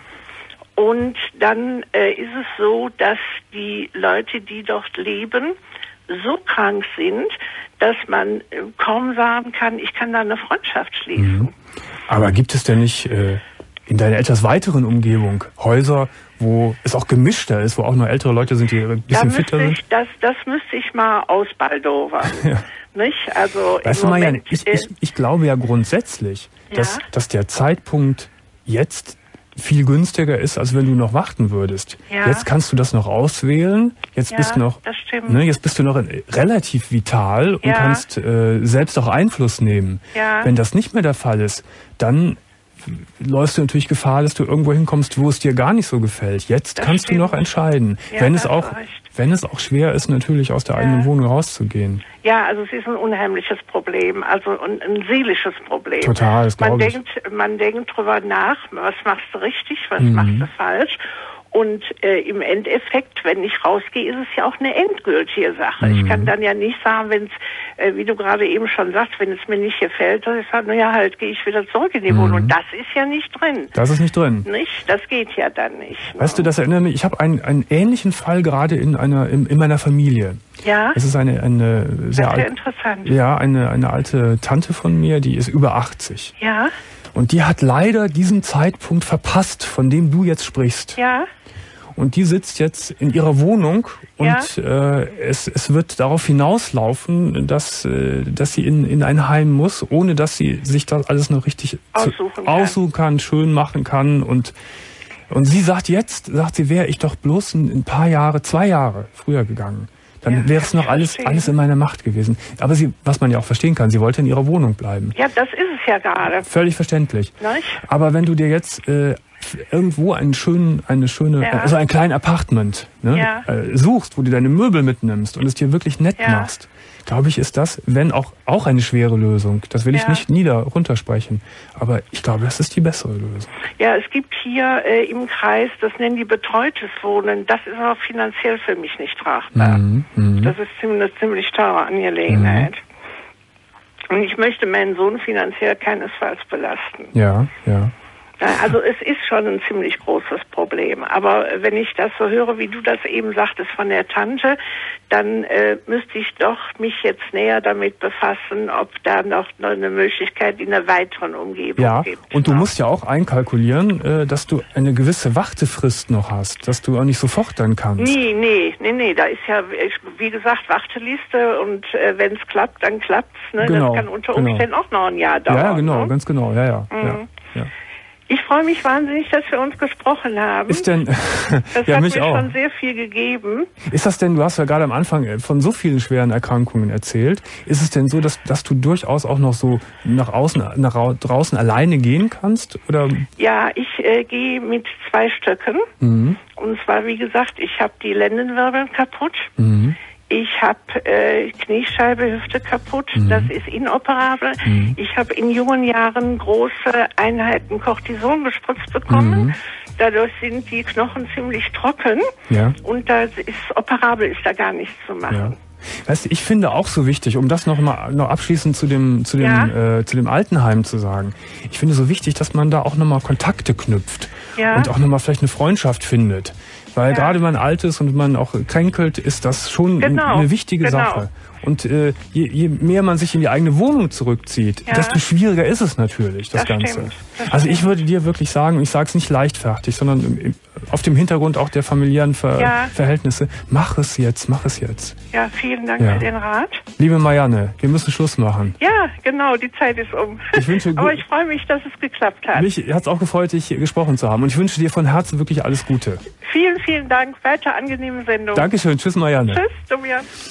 Und dann äh, ist es so, dass die Leute, die dort leben, so krank sind, dass man äh, kaum sagen kann, ich kann da eine Freundschaft schließen. Mhm. Aber gibt es denn nicht äh, in deiner etwas weiteren Umgebung Häuser, wo es auch gemischter ist, wo auch nur ältere Leute sind, die ein bisschen fitter sind? Ich, das, das müsste ich mal ausbaldowern. Ja. Nicht? Also weißt du, Marianne, ich, ich, ich glaube ja grundsätzlich, ja? Dass, dass der Zeitpunkt jetzt viel günstiger ist, als wenn du noch warten würdest. Ja. Jetzt kannst du das noch auswählen. Jetzt ja, bist du noch, das stimmt. Ne, jetzt bist du noch relativ vital und ja. kannst äh, selbst auch Einfluss nehmen. Ja. Wenn das nicht mehr der Fall ist, dann läufst du natürlich Gefahr, dass du irgendwo hinkommst, wo es dir gar nicht so gefällt. Jetzt das kannst stimmt. du noch entscheiden, ja, wenn es auch, wenn es auch schwer ist, natürlich aus der ja. eigenen Wohnung rauszugehen. Ja, also es ist ein unheimliches Problem, also ein, ein seelisches Problem. Total, das man glaube ich. denkt, man denkt drüber nach, was machst du richtig, was mhm. machst du falsch. Und äh, im Endeffekt, wenn ich rausgehe, ist es ja auch eine endgültige Sache. Mhm. Ich kann dann ja nicht sagen, wenn es, äh, wie du gerade eben schon sagst, wenn es mir nicht gefällt, dass ich sage, naja, halt gehe ich wieder zurück in die mhm. Wohnung. Das ist ja nicht drin. Das ist nicht drin. Nicht? Das geht ja dann nicht. Weißt du, das erinnert mich, ich habe einen, einen ähnlichen Fall gerade in einer in, in meiner Familie. Ja. Es ist eine, eine sehr, das ist ja alt, interessant. Ja, eine, eine alte Tante von mir, die ist über achtzig. Ja. Und die hat leider diesen Zeitpunkt verpasst, von dem du jetzt sprichst. Ja. Und die sitzt jetzt in ihrer Wohnung und ja. äh, es, es wird darauf hinauslaufen, dass, äh, dass sie in, in ein Heim muss, ohne dass sie sich das alles noch richtig aussuchen, zu, kann. aussuchen kann, schön machen kann. Und, und sie sagt jetzt, sagt sie, wäre ich doch bloß ein, ein paar Jahre, zwei Jahre früher gegangen. Dann ja, wäre es noch alles, alles in meiner Macht gewesen. Aber sie, was man ja auch verstehen kann, sie wollte in ihrer Wohnung bleiben. Ja, das ist es ja gerade. Völlig verständlich. Nicht? Aber wenn du dir jetzt äh, irgendwo einen schönen, eine schöne, ja. also ein kleines Apartment ne, ja. äh, suchst, wo du deine Möbel mitnimmst und es dir wirklich nett ja. machst, glaube ich, ist das, wenn auch auch eine schwere Lösung. Das will ja. ich nicht nieder runtersprechen, aber ich glaube, das ist die bessere Lösung. Ja, es gibt hier äh, im Kreis, das nennen die betreutes Wohnen. Das ist auch finanziell für mich nicht tragbar. Mhm, mh. Das ist ziemlich, eine ziemlich teure Angelegenheit. Mhm. Und ich möchte meinen Sohn finanziell keinesfalls belasten. Ja, ja. Also es ist schon ein ziemlich großes Problem. Aber wenn ich das so höre, wie du das eben sagtest von der Tante, dann äh, müsste ich doch mich jetzt näher damit befassen, ob da noch eine Möglichkeit in einer weiteren Umgebung ja, gibt. Ja, und du musst ja auch einkalkulieren, äh, dass du eine gewisse Wartefrist noch hast, dass du auch nicht sofort dann kannst. Nee, nee, nee, nee, da ist ja, wie gesagt, Warteliste und äh, wenn es klappt, dann klappt's. Ne? Genau, das kann unter Umständen genau. auch noch ein Jahr dauern. Ja, genau, ne? ganz genau, ja, ja. Mhm. ja, ja. Ich freue mich wahnsinnig, dass wir uns gesprochen haben. Ist denn, das ja, hat mich mir auch. schon sehr viel gegeben. Ist das denn, du hast ja gerade am Anfang von so vielen schweren Erkrankungen erzählt, ist es denn so, dass, dass du durchaus auch noch so nach außen, nach draußen alleine gehen kannst? Oder? Ja, ich äh, gehe mit zwei Stöcken. Mhm. Und zwar, wie gesagt, ich habe die Lendenwirbel kaputt. Mhm. Ich habe äh, Kniescheibe, Hüfte kaputt. Mhm. Das ist inoperabel. Mhm. Ich habe in jungen Jahren große Einheiten Cortison gespritzt bekommen. Mhm. Dadurch sind die Knochen ziemlich trocken. Ja. Und da ist operabel, ist da gar nichts zu machen. Ja. Weißt du, ich finde auch so wichtig, um das noch mal noch abschließend zu dem zu dem ja. äh, zu dem Altenheim zu sagen. Ich finde so wichtig, dass man da auch noch mal Kontakte knüpft ja. und auch noch mal vielleicht eine Freundschaft findet. Weil ja. gerade wenn man alt ist und man auch kränkelt, ist das schon genau. eine wichtige genau. Sache. Und äh, je, je mehr man sich in die eigene Wohnung zurückzieht, ja. desto schwieriger ist es natürlich, das, das Ganze. Stimmt. Das also ich stimmt. würde dir wirklich sagen, ich sage es nicht leichtfertig, sondern auf dem Hintergrund auch der familiären Ver- ja. Verhältnisse, mach es jetzt, mach es jetzt. Ja, vielen Dank ja. für den Rat. Liebe Marianne, wir müssen Schluss machen. Ja, genau, die Zeit ist um. Ich wünsche Aber ich freue mich, dass es geklappt hat. Mich hat es auch gefreut, dich gesprochen zu haben. Und ich wünsche dir von Herzen wirklich alles Gute. Vielen, vielen Dank. Weiter angenehme Sendung. Dankeschön. Tschüss, Marianne. Tschüss, Domian.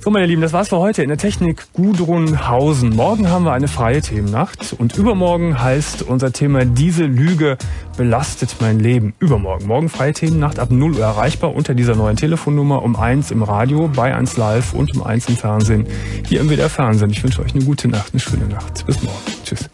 So, meine Lieben, das war's für heute. In der Technik Gudrun Hausen. Morgen haben wir eine freie Themennacht und übermorgen heißt unser Thema Diese Lüge belastet mein Leben. Übermorgen. Morgen freie Themennacht ab null Uhr erreichbar unter dieser neuen Telefonnummer um eins im Radio, bei eins live und um eins im Fernsehen. Hier im W D R Fernsehen. Ich wünsche euch eine gute Nacht, eine schöne Nacht. Bis morgen. Tschüss.